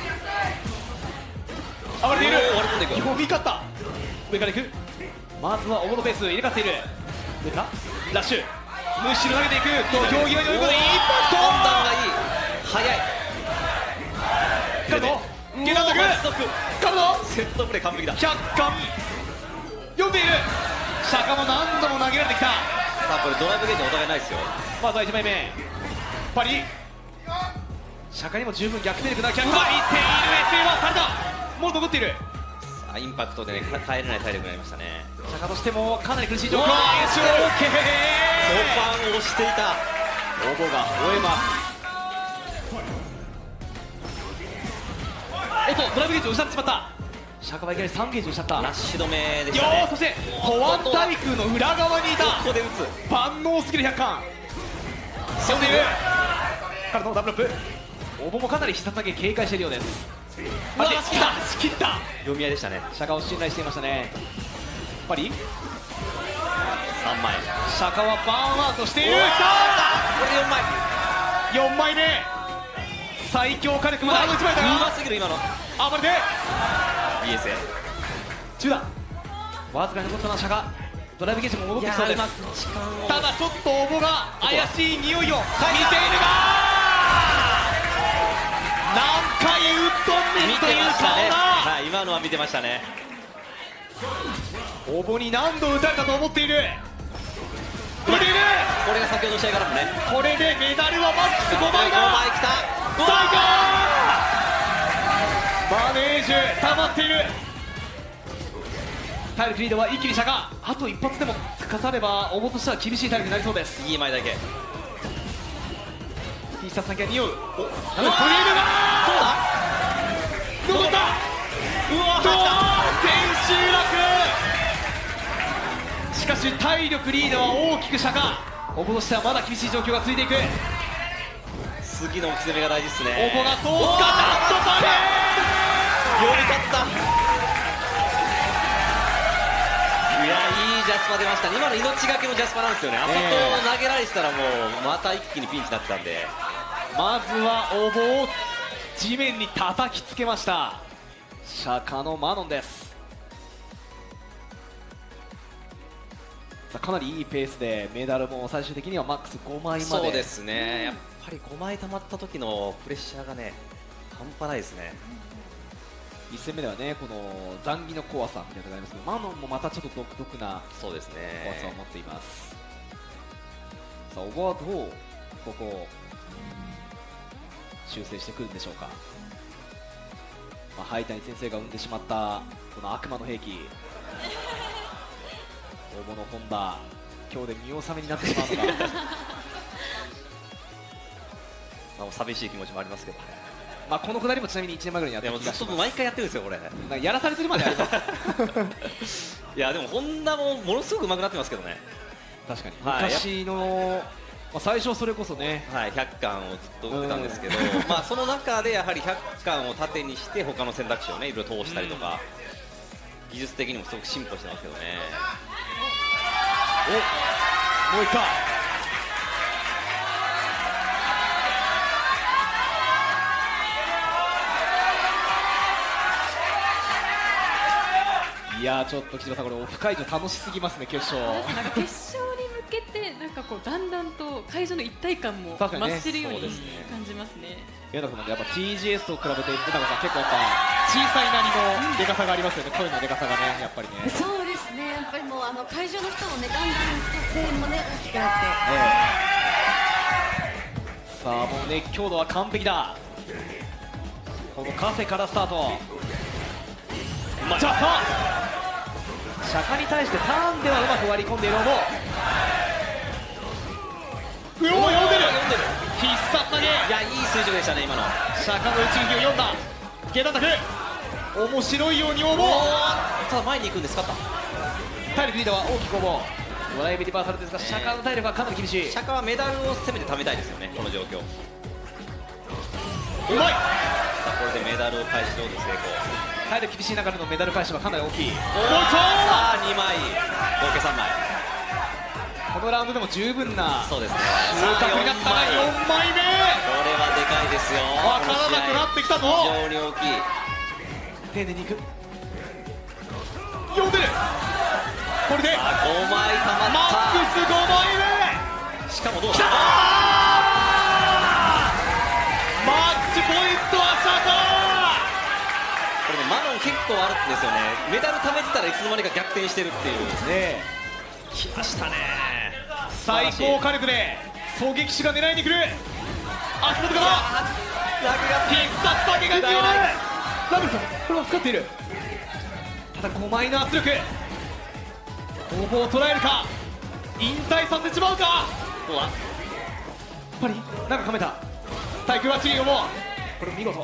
暴れている。読み勝った。上から行く。まずはオモのペース入れ替わっている。上からラッシュ、むしろ投げていく。土俵際に追い込んで一発と判断がいい、早い。 カルトゲランドクカルトセットプレー完璧だ。 ひゃっかん読んでいる。釈迦も何度も投げられてきた。 さあこれドライブゲージお互いないですよ。 まずはいちまいめパリ、釈迦にも十分逆転力なキャラクターいっている。 エスエー はされた。もう残っている。 さあインパクトでね、帰れない体力になりましたね。 釈迦としてもかなり苦しい状況。 ソフオーケー、 ァンを押していた。 応募が終えます。おっとドライブゲージを失ってしまった。釈迦はいきなりさんゲージを失った。 ラッシュ止めでしたね。 よー、そして保安対空の裏側にいた。 ここで打つ万能スキルひゃっかん読んでいる。からのダブルアップ。応募もかなり必殺投げ警戒しているようです。 うわ仕切った仕切った。 読み合いでしたね。 釈迦を信頼していましたね。パリさんまい。 釈迦はバーンアウトしている。きたー。 これでよんまい。 よんまいめ。最強火力まであといちまいだが。 うますぎる今の。 あまりでビーエスエー中だ。わずかに残ったのは釈迦。ドライブゲージも戻ってきそうです。ただちょっと応募が怪しい匂いを見ているが、何回ウッドンミンという顔だ。 はい、今のは見てましたね。 応募に何度打たれたと思っている。打ている。 これが先ほどの試合からもね。 これでメダルはマックスごまいだ。 ごまいきた。 最高。マネージュ溜まっている。体力リードは一気に釈迦。あと一発でもかされば応募としては厳しい体力になりそうです。 いい前だけ。 T シャツ先が匂う。おっクリームがどうだ。残った。うわ千秋楽。しかし体力リードは大きく釈迦。応募としてはまだ厳しい状況が続いていく。 次の打ち攻めが大事ですね。 応募が通すか。なんとパレーより勝った。いや、いいジャスパ出ましたね。今の命がけのジャスパなんですよね。あそこを投げられてたらもうまた一気にピンチになってたんで、 まずは応募を地面に叩きつけました釈迦のマノンです。さあかなりいいペースでメダルも最終的にはマックスごまいまで。 そうですね、やっぱりごまい溜まった時のプレッシャーがね半端ないですね。 いっ戦目ではね、この残儀の怖さみたいなのがありますけど、マノンもまたちょっと独特なそうですね怖さを持っています。さあオボはどうここを修正してくるんでしょうか。まあ、灰谷先生が生んでしまったこの悪魔の兵器応募の本田、今日で見納めになってしまうのかまあ寂しい気持ちもありますけどね。 まあこのくだりもちなみにいちねんまえぐらいにやってる気がします。 ずっと毎回やってるんですよこれ。 やらされてるまでありますいやでも本田もものすごく上手くなってますけどね。 確かに、はい、昔の、まあ、最初それこそね、 はい、ひゃっかんをずっと打ってたんですけど、まあその中でやはりひゃっかんを盾にして他の選択肢をねいろいろ通したりとか、技術的にもすごく進歩してますけどね。 おもう一回いやーちょっと木島さん、これオフ会場楽しすぎますね。決勝なんか決勝に向けてなんかこうだんだんと会場の一体感も増してるように感じますね。 やっぱ ティージーエス と比べて豊さん結構やっぱ小さいなりのでかさがありますよね。声のでかさがねやっぱりね。 そうですね、やっぱりもうあの会場の人もねだんだん声援もね大きくなって、 えー、さあもう熱狂度は完璧だ。このカフェからスタート。じゃあ釈迦に対してターンではうまく割り込んでいる。応募うおー読んでる必殺投げ。いやいい数字でしたね今の。 釈迦の一撃を読んだ。ゲタタク面白いように応募。 ただ前に行くんですか。 体力リーダーは大きく応募。ドライブリバーサルですが釈迦の体力はかなり厳しい。 釈迦はメダルを攻めて貯めたいですよねこの状況。 うまい。 さあこれでメダルを返しようと成功。 体力厳しい中でのメダル返しはかなり大きい。 さあにまい合計さんまい。 このラウンドでも十分なそうですね数角になったらよんまいめ。 これはでかいですよ。 わからなくなってきたぞ。 非常に大きい。 丁寧にいく。読んでる。これでごまいたまった。 マックスごまいめ。 しかもどうだ。 マッチポイントは釈迦。 これねマノン結構あるんですよね。メダル貯めてたらいつの間にか逆転してるっていうね。 来ましたね。 最高火力で狙撃手が狙いに来る。足元から必殺だけが強い。ラブルさんこれを使っている。ただごまいの圧力。応募を捉えるか引退させてしまうか。 どうだ。 やっぱりなんかかめた。対空はチリをもこれ見事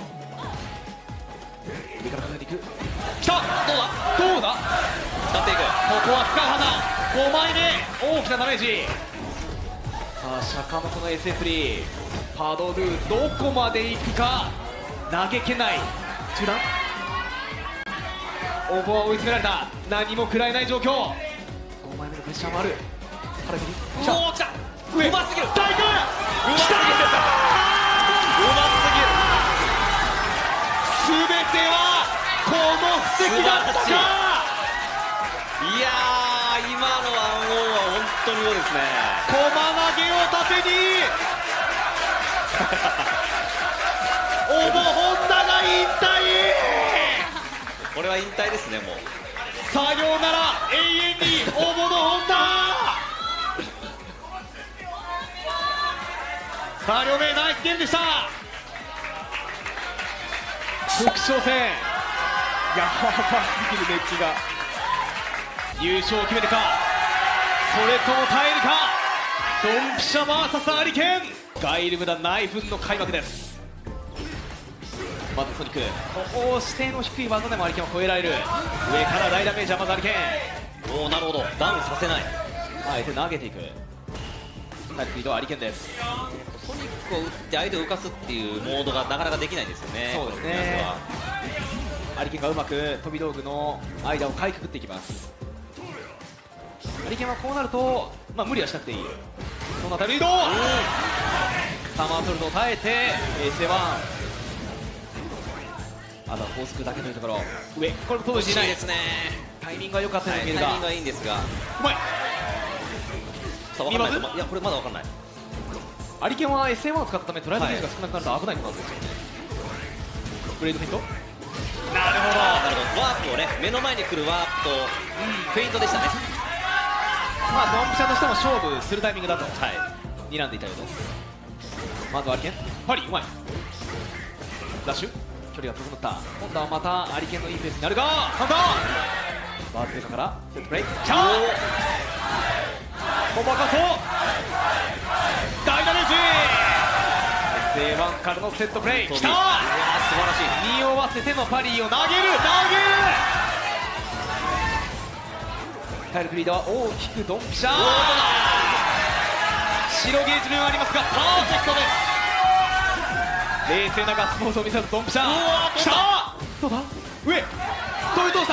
上からかけていく。きた。どうだどうだ。 使っていく。 ここは使うはず。ごまいめ大きなダメージ。さあ釈迦のこの エスエススリー パドルどこまでいくか。投げけない中段オーボーは追い詰められた。何も食らえない状況。ごまいめのプレッシャーもある。原切り来た。 おお来た。 上うますぎる。 大君うますぎる。うますぎる。 すべてはこの布石だったか。 いやー、今のワンオンは本当に良いですね。 駒投げを盾にオボホンダが引退。 これは引退ですね、もう。 さようなら永遠にオボのホンダ。さあ両名ナイスゲームでした。副将戦やばすぎる熱気が。優勝を決めるか、それとも耐えるか。ドンピシャ ブイエス アリケン。ガイルムダ内紛の開幕です。まずソニック、ここ指定の低い技でもアリケンを超えられる。上から大ダメージはまずアリケン。 おお、なるほど、ダウンさせない。 あえて投げていく。タイプリードはアリケンです。 ソニックを打って相手を浮かすっていうモードがなかなかできないんですよね。 そうですね。アリケンがうまく飛び道具の間をかいくぐっていきます。アリケンはこうなると、まあ、無理はしなくていい。そのあたりリード、サマーソルトを耐えてエースエワン。あとはコースクだけというところ。上これも届いていないですね。タイミングが良かったように見えるが、 タイミングがいいんですが、 うまい。 さあ分かんない。いや、これまだ分かんない。 アリケンは エスエーワン を使ったためトライアルゲージが少なくなると危ないことなんですよね。ブレードフェイント。なるほど、 なるほど。ワープをね、目の前に来るワープと、うん、フェイントでしたね。 まあドンピシャとしても勝負するタイミングだと、はい、睨んでいたようです。まずはアリケン、パリうまい。ダッシュ距離が遠くなった。今度はまたアリケンのいいペースになるが、カウンターバースペーカーからセットプレイ。キャーコンバカソ大ダメージ。 エスエーワン からのセットプレイきた。素晴らしい。にを合わせてのパリーを投げる投げる。タイルクリードは大きくドンピシャー。白ゲージ分ありますがパーフェクトです。冷静なガッツポーズを見せたドンピシャー。きた。どうだ上飛び通した。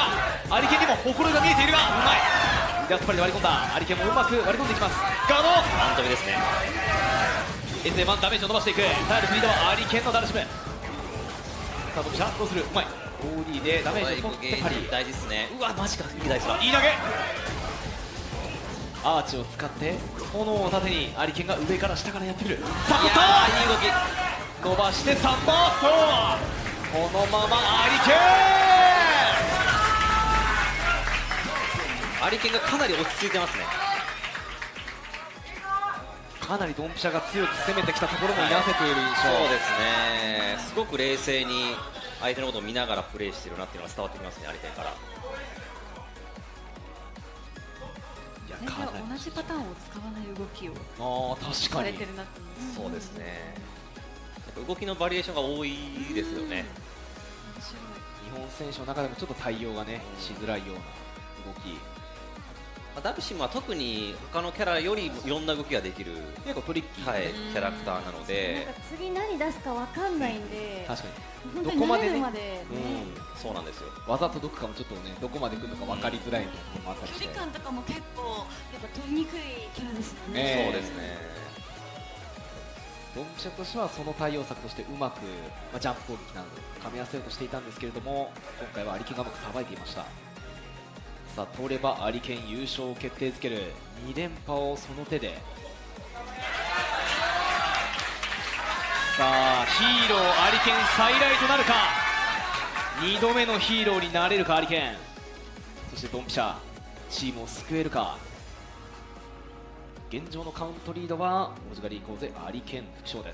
アリケンにもほころが見えているがうまい。ラストパリで割り込んだ。アリケンもうまく割り込んでいきます。ガード半飛びですね。 エスエーワン ダメージを伸ばしていく。タイルクリードはアリケンのダルシム。さあドンピシャどうする。うまい。 オーディー でダメージを取ってパリ大事ですね。うわマジか、いいダイスだ。 いい投げ。アーチを使って炎を盾にアリケンが上から下からやってくる。さあいい動き伸ばしてサンバースト。このままアリケンアリケンがかなり落ち着いてますね。 かなりドンピシャが強く攻めてきたところもいなせている印象。 そうですね、すごく冷静に相手のことを見ながらプレーしてるなっていうのが伝わってきますね、アリケンから。 全然同じパターンを使わない動きをあ確かにされてるなって思います。 そうですね、動きのバリエーションが多いですよね。 日本選手の中でもちょっと対応がねしづらいような動き。 ダルシムは特に他のキャラよりいろんな動きができる結構トリッキー、 はい、キャラクターなので、 なんか次何出すかわかんないんで、 確かにどこまでね、までね、 うん、そうなんですよ。 技届くかもちょっとねどこまで来るのか分かりづらいところもあったりして、 距離感とかも結構やっぱ取りにくいキャラですよね。 えー、 そうですね。 ドンピシャとしてはその対応策としてうまく、まあ、ジャンプ攻撃など噛み合わせようとしていたんですけれども、今回はアリケンがうまくさばいていました。さあ通ればアリケン優勝を決定づける。に連覇をその手で。さあヒーローアリケン再来となるか。にどめのヒーローになれるかアリケン。そしてドンピシャチームを救えるか。現状のカウントリードは文字狩り行こうぜアリケン副将です。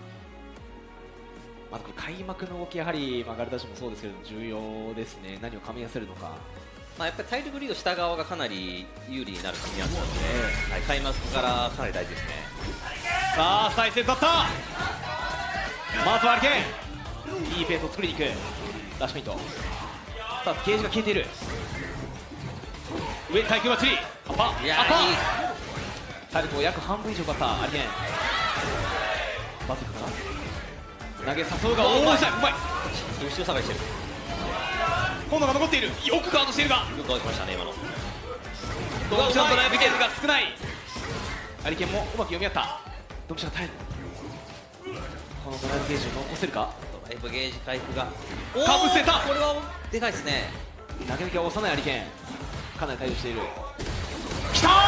まずこれ開幕の動きやはり、まあ、ガルダッシュもそうですけれども重要ですね。何を噛み合わせるのか。 まあ、やっぱり体力リード下側がかなり有利になる組み合わせなので、はい、開幕からかなり大事ですね。 さあ再戦だった。まずはアリケンいいペースを作りに行く。ラッシュミント。さあゲージが消えている。上対空バッチリアッパー。いやアッパーいい体力を約半分以上奪ったアリケン。バズクから投げ誘うが大じゃん、うまい。 後ろ下がりしてる。 今度が残っている。よくガードしているが、 よくガードしましたね今の。 ドンピシャのドライブゲージが少ない。ハリケーンもうまく読み合った。ドンピシャが耐える。このドライブゲージを残せるか。 ドライブゲージ回復がかぶせた。 これはでかいですね。 投げ抜きは幼いハリケーン、かなり対応している。きたー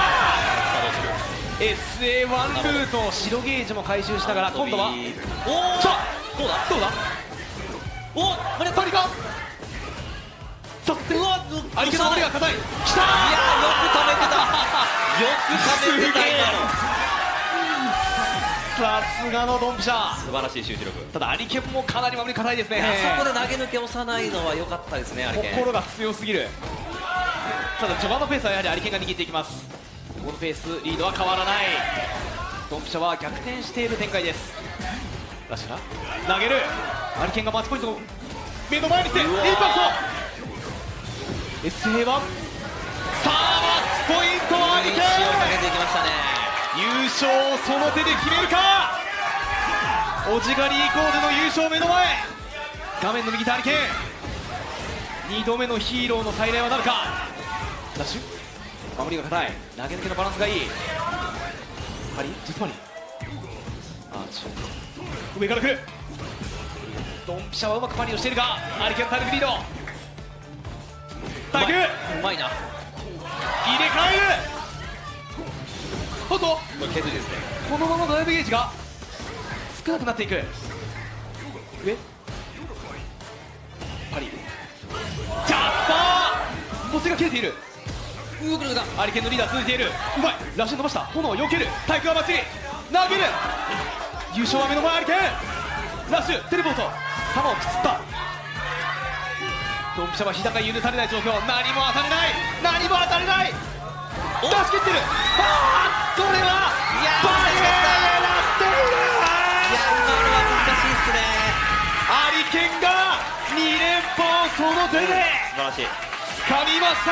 エスエーワン ルート、白ゲージも回収しながら、今度はおお、さあどうだどうだ、おお、これパリか、さあうわ、相手の守りが硬い。きたー、 いやー、よく止めてた、よく止めてた今の。 さすがのドンピシャ、 素晴らしい集中力。 ただアリケンもかなり守り硬いですね。 あそこで投げ抜け押さないのは良かったですね、アリケン。 心が強すぎる。ただ序盤のペースはやはりアリケンが握っていきます。このペースリードは変わらない。ドンピシャは逆転している展開です。ラッシュが投げる。アリケンがマッチポイントを目の前にしてインパクト エスエーワン、 さあマッチポイントはアリケン、 かけていきましたね。 優勝をその手で決めるか。オジガリーコーデの優勝目の前。画面の右手ハリケーン、にどめのヒーローの再来はなるか。ダッシュ、守りが硬い。投げ抜けのバランスがいい。パリジェットパリ、あー中上から来る。ドンピシャはうまくパリをしているが、ハリケーン体力リード。体育うまいな、入れ替える。おっと、これ削りですね。このままドライブゲージが少なくなっていく。上パリ、ジャスパー、ボスが切れている。動くのだ、ハリケーンのリーダー続いている。うまい、ラッシュ伸ばした。炎を避ける。体育はバッチリ投げる。優勝は目の前。ハリケーンラッシュテレポート、球をきつった。ドンピシャは膝が許されない状況。何も当たれない、何も当たれない。出し切ってる。あー、これはバレーになっている。 いや、今のは難しいっすね。 ハリケーンがに連覇をその手で素晴らしい、 掴みました。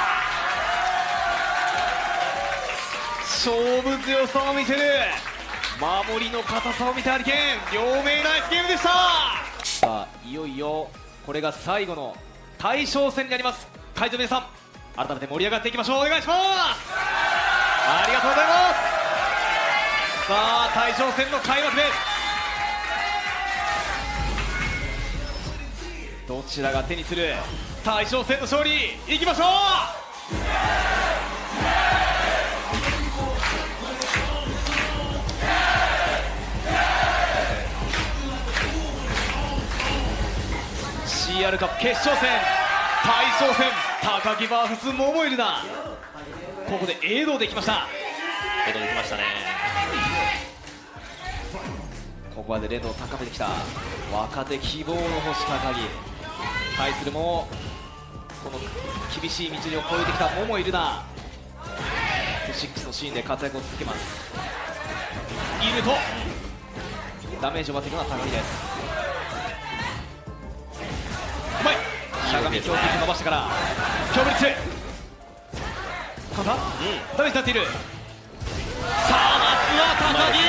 勝負強さを見せる。守りの硬さを見たハリケーン、両名ナイスゲームでした。さあいよいよこれが最後の大将戦になります。会場の皆さん、改めて盛り上がっていきましょう。お願いします。ありがとうございます。さあ大将戦の開幕です。どちらが手にする大将戦の勝利、いきましょう。シーアール カップ決勝戦、大将戦、高木 ブイエス 桃井ルナ。ここでエイドできました。 エイドできましたね。 ここまで連動を高めてきた若手希望の星高木、対するもこの厳しい道を越えてきた桃井ルナ。ろくのシーンで活躍を続けます。いるとダメージを奪っていくのは高木です。うまい、しゃがみ強敵伸ばしてから強ブリッツカウンター、うん、ダメージになっている。さあまずは高木、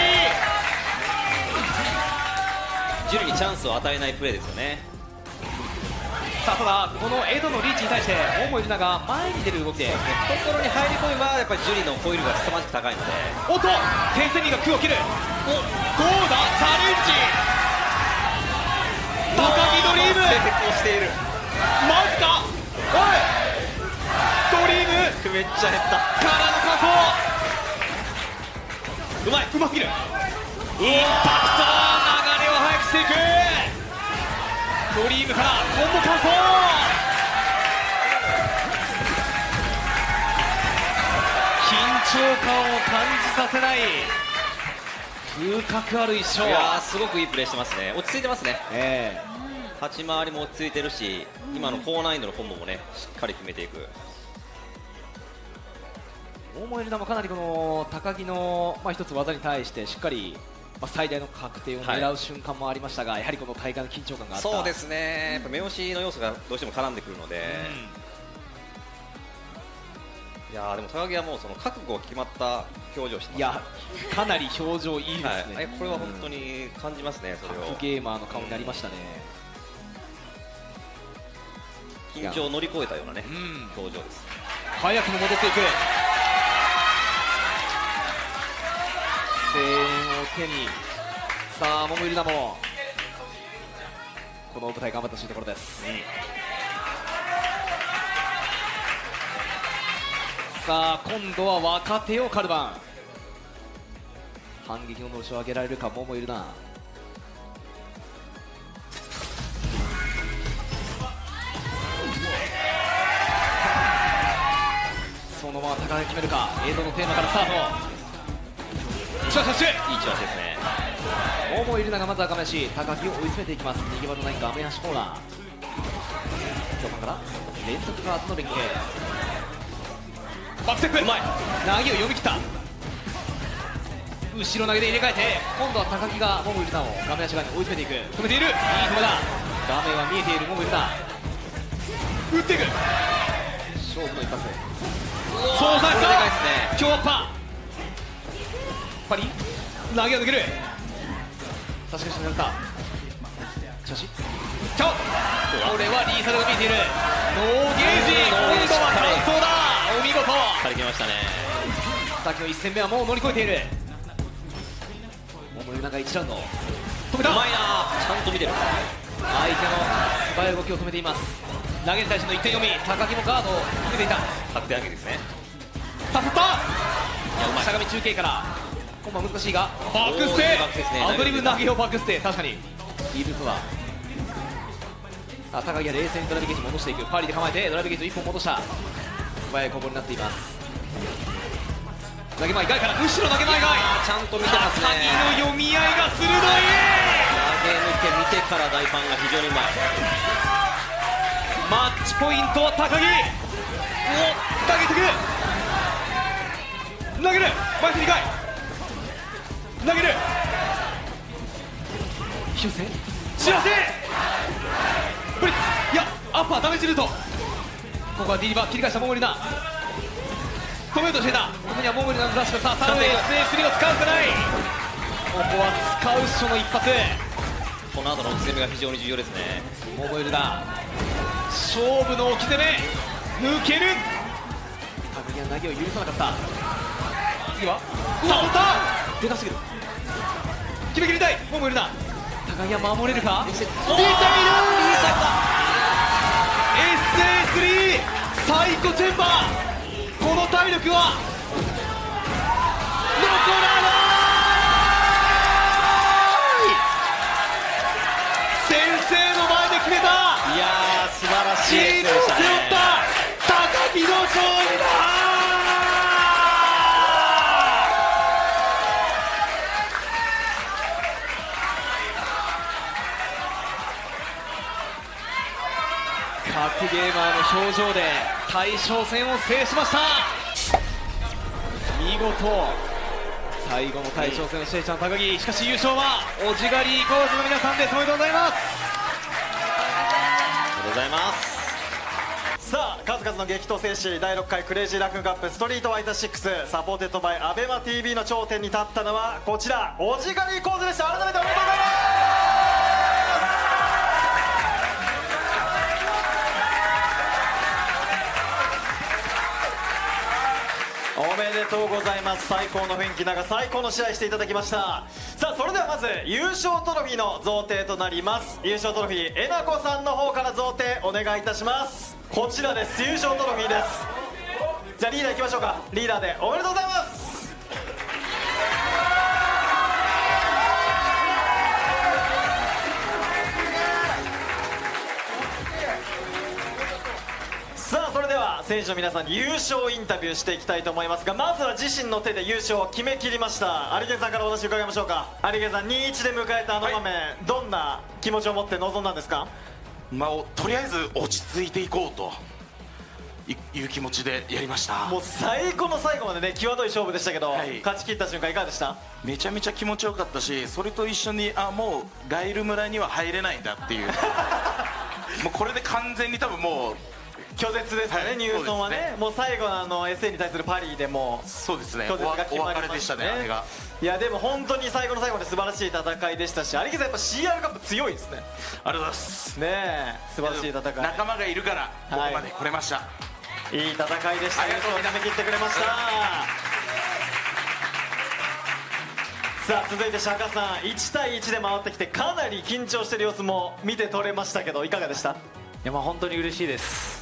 ジュリにチャンスを与えないプレーですよね。 さあただこのエイドのリーチに対して桃井ルナが前に出る動きで懐に入り込めばやっぱりジュリのホイールが凄まじく高いので。 おっと天戦リーが空を切る。お、どうだチャレンジ、高木ドリーム成功している。 マジか、おいドリームめっちゃ減ったからの加工、うまい、うますぎる。インパクト、流れを速くしていく。ドリームからコンボ完走。緊張感を感じさせない風格ある一勝。 いやー、すごくいいプレーしてますね。落ち着いてますね。 えー、立ち回りも落ち着いてるし、今の高難易度のコンボもねしっかり決めていく。 桃井ルナもかなりこの高木の、まあ、一つ技に対してしっかり、まあ、最大の確定を狙う瞬間もありましたが、はい、やはりこの大会の緊張感があった。 そうですね、やっぱ目押しの要素がどうしても絡んでくるので、 いやーでも高木はもうその覚悟が決まった表情してます、ね、 いやかなり表情いいですね、 はい、これは本当に感じますね、それをゲーマーの顔になりましたね、 緊張を乗り越えたようなね、うん、表情です。 早くも戻っていく、声援を手に、さあ桃井ルナもこの舞台頑張ってほしいところです、うん、さあ今度は若手をカルバン、反撃ののしを上げられるか桃井ルナ。そのまま高木決めるか、映像のテーマからスタート、シャッシャッシュ、 いいチャンスですね。 桃井ルナがまずは画面足、高木を追い詰めていきます。右側のラインが雨橋コーナー、京阪から連続ガードの連携、バックステップ、うまい、投げを読み切った、後ろ投げで入れ替えて、今度は高木が桃井ルナを画面足側に追い詰めていく、止めている、いい止めだ、画面は見えている桃井ルナ、打っていく、勝負の一発、そうさあ、今日はパパリ投げを抜ける、確かにしなかった、しかしキャッ、これはリーサルが見えている、ノーゲージ、今度は完走だ、お見事、 されてましたね。 さっきのいち戦目はもう乗り越えている、桃井ルナがいちラウンド止めた、 うまいな、ちゃんと見てる、 相手の素早い動きを止めています。投げに対してのいってん読み、高木もガードを決めていた、 確定上げですね、 させた、しゃがみ中継から今度は難しいがバックステー、アドリブ投げをバックステー、確かにいいルートだ。さあ高木は冷静にドライブゲージ戻していく、パリで構えてドライブゲージをいっぽん戻した、素早いコンボになっています。投げ前外から後ろ投げ前外、 ちゃんと見てますね、 高木の読み合いが鋭い、投げ抜け見てから大パンが非常にうまい、 マッチポイントは高木、おっ投げてくる、投げる、前手にかい投げる、引き寄せ知らせブリッツ、いやアッパーダメージルート、ここは D バー切り返した桃井ルナ、止めようとしていた、ここには桃井ルナのフラッシュが、さあサード エスエースリー を使うかない、ここは使うっしょの一発、 この後の攻めが非常に重要ですね。 桃井ルナ勝負の置き攻め抜ける、高木は投げを許さなかった、次はさあ取った、でかすぎる、決め切りたい桃井ルナ、高木は守れるか、見ている、エスエースリー サイコチェンバー、この体力は残らない、先生の前で決めた、 いやー素晴らしいチームを背負った高木の勝利だ。各ゲーマーの表情で大将戦を制しました。見事最後の大将戦を制した高木、しかし優勝はおじがりイコーズの皆さんです。おめでとうございます。 ありがとうございます。 さあ数々の激闘制しだいろっかいクレイジーラクーンカップストリートファイターシックスサポーテッドバイアベマ ティービー の頂点に立ったのはこちらおじがりイコーズでした。改めておめでとうございます。おめでとうございます。最高の雰囲気中最高の試合していただきました。さあそれではまず優勝トロフィーの贈呈となります。優勝トロフィーえなこさんの方から贈呈お願いいたします。こちらです。優勝トロフィーです。じゃあリーダーいきましょうか。リーダーでおめでとうございます。さあそれでは選手の皆さんに優勝インタビューしていきたいと思いますが、まずは自身の手で優勝を決めきりました有毛さんからお話伺いましょうか。有毛さん にたいいち で迎えたあの場面、はい、どんな気持ちを持って臨んだんですか？ まあ、とりあえず落ち着いていこうという気持ちでやりました。 もう最後の最後までね際どい勝負でしたけど、はい、勝ち切った瞬間いかがでした？ めちゃめちゃ気持ちよかったし、それと一緒にあもうガイル村には入れないんだっていうもうこれで完全に多分もう拒絶ですね、ニュートンはね、もう最後のあの エスエー に対するパリでもそうですね、 拒絶が決まりましたね。 お別れでしたね、あれが。 いやでも本当に最後の最後まで素晴らしい戦いでしたし、有木さんやっぱ シーアール カップ強いですね。 ありがとうございますねえ、素晴らしい戦い、 仲間がいるからここまで来れました、 いい戦いでした。 ありがとう、 決め切ってくれました。さあ続いて釈迦さん、いちたいいちで回ってきてかなり緊張してる様子も見て取れましたけど、いかがでした？ いやまあ本当に嬉しいです。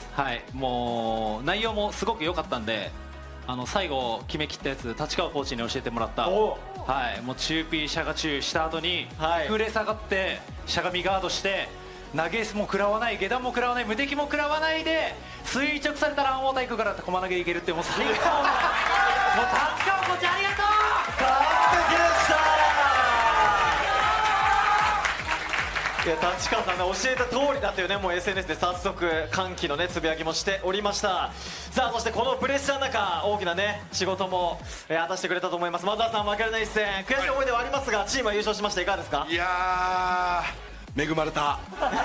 はい、もう内容もすごく良かったんで、あの最後決めきったやつ、立川コーチに教えてもらった、はい、もう中 P しゃが中した後に膨れ下がってしゃがみガードして、投げも食らわない、下段も食らわない、無敵も食らわないで垂直されたら大太いくからって駒投げいけるって、もう最高のもう立川コーチありがとう。 完璧でした。いや立川さんね、教えた通りだというね、もう エスエヌエス で早速歓喜のねつぶやきもしておりました。さあそしてこのプレッシャーの中、大きなね仕事も、えー、果たしてくれたと思います。マザーさん、負けられない一戦、悔しい思いではありますが、チームは優勝しました。いかがですか？ いやー恵まれた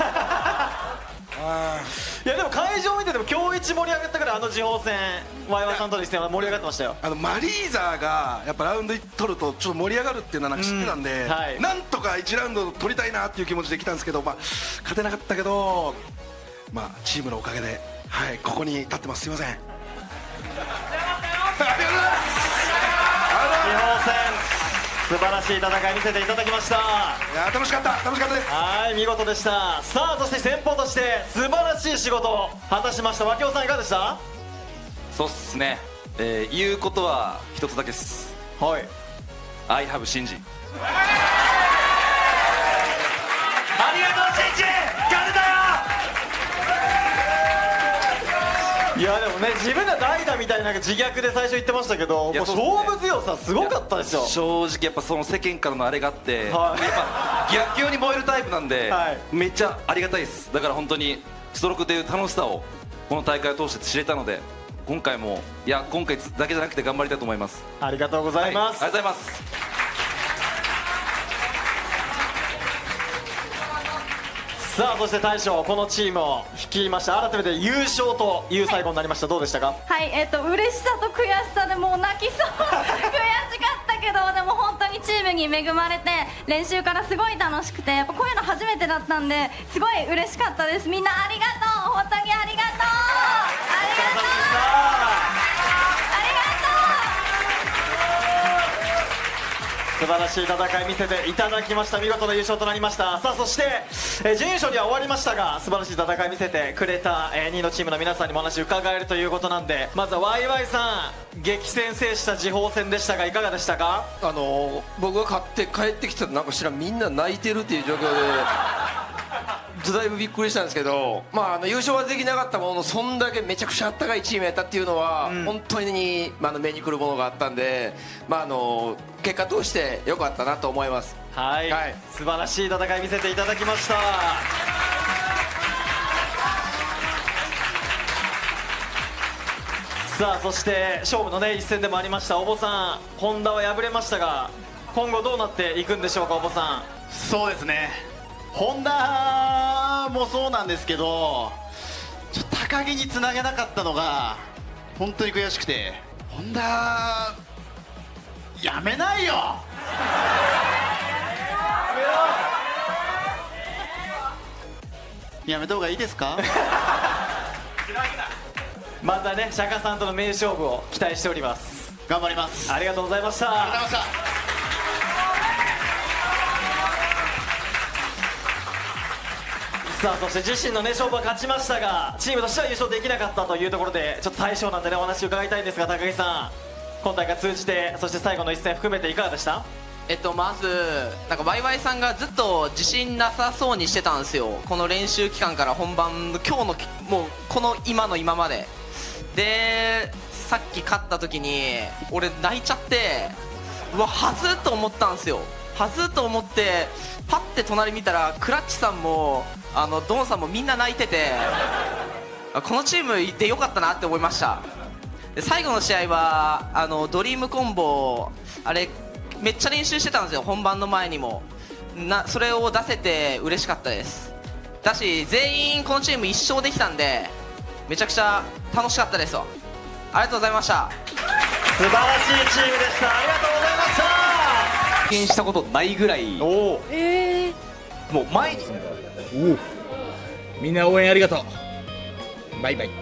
いやでも会場見てても今日一盛り上がったぐらい、あの次鋒戦ワイワイさんとの一戦は盛り上がってましたよ。 あのマリーザがやっぱラウンド取るとちょっと盛り上がるっていうのはなんか知ってたんで、うん、はい、なんとかいちラウンド取りたいなっていう気持ちで来たんですけど、まあ、勝てなかったけど、まあ、チームのおかげで、はい、ここに立ってます。すいません。ありがとうございます。素晴らしい戦い見せていただきました。いや楽しかった楽しかったです。 はい、見事でした。さあそして先方として素晴らしい仕事を果たしました脇尾さん、いかがでした？ そうっすね、えー、言うことは一つだけです。 はい、 I have シンジ。 ありがとうシンジ、勝てたよ。 いやでもね、自分では代打みたいな自虐で最初言ってましたけど、もう勝負強さすごかったですよ。 正直やっぱその世間からのあれがあって、はい、やっぱ逆境に燃えるタイプなんで、はい、めっちゃありがたいです。だから本当にストロークという楽しさをこの大会を通して知れたので、今回もいや今回だけじゃなくて頑張りたいと思います。 ありがとうございます、 はい、ありがとうございます。 さあそして大将、このチームを率いました。改めて優勝という最後になりました、はい、どうでしたか？ はい、えっ、ー、と嬉しさと悔しさでもう泣きそう悔しかったけど、でも本当にチームに恵まれて、練習からすごい楽しくて、やっぱこういうの初めてだったんで、すごい嬉しかったです。みんなありがとう、本当にありがとう、ありがとう、 素晴らしい戦い見せていただきました。見事な優勝となりました。さあそして、えー、準優勝には終わりましたが、素晴らしい戦い見せてくれた、えー、にいのチームの皆さんにもお話伺えるということなんで、まずはワイワイさん、激戦制した次鋒戦でしたがいかがでしたか？ あのー、僕が勝って帰ってきたらなんか知らんみんな泣いてるっていう状況でだいぶびっくりしたんですけど、まあ、あの優勝はできなかったものの、そんだけめちゃくちゃあったかいチームやったっていうのは、うん、本当に、まあ、目にくるものがあったんで、まあ、あの結果通してよかったなと思います。 はい、はい、素晴らしい戦い見せていただきました。さあそして勝負のね一戦でもありましたおぼさん、本田は敗れましたが、今後どうなっていくんでしょうか？おぼさん。 そうですね、本田もそうなんですけど、ちょっと高木につなげなかったのが本当に悔しくて、本田やめないよやめた方がいいですか？ またね、釈迦さんとの名勝負を期待しております。 頑張ります。 ありがとうございました。 ありがとうございました。 さあそして自身の、ね、勝負は勝ちましたが、チームとしては優勝できなかったというところで、ちょっと大将なんでねお話を伺いたいんですが、高木さん、今大会通じて、そして最後の一戦含めていかがでした？ えっとまずなんかワイワイさんがずっと自信なさそうにしてたんですよ、この練習期間から本番の今日のもうこの今の今までで、さっき勝った時に俺泣いちゃって、うわはずと思ったんですよ。はずと思ってパッて隣見たら、クラッチさんもあのドンさんもみんな泣いてて、このチームいてよかったなって思いました。で最後の試合はあのドリームコンボ、あれめっちゃ練習してたんですよ、本番の前にもな。それを出せて嬉しかったです。だし全員このチームいち勝できたんで、 めちゃくちゃ楽しかったですわ。ありがとうございました。 素晴らしいチームでした。ありがとうございました。 経験したことないぐらい、 おえー、 もう毎日みんな応援ありがとう。バイバイ。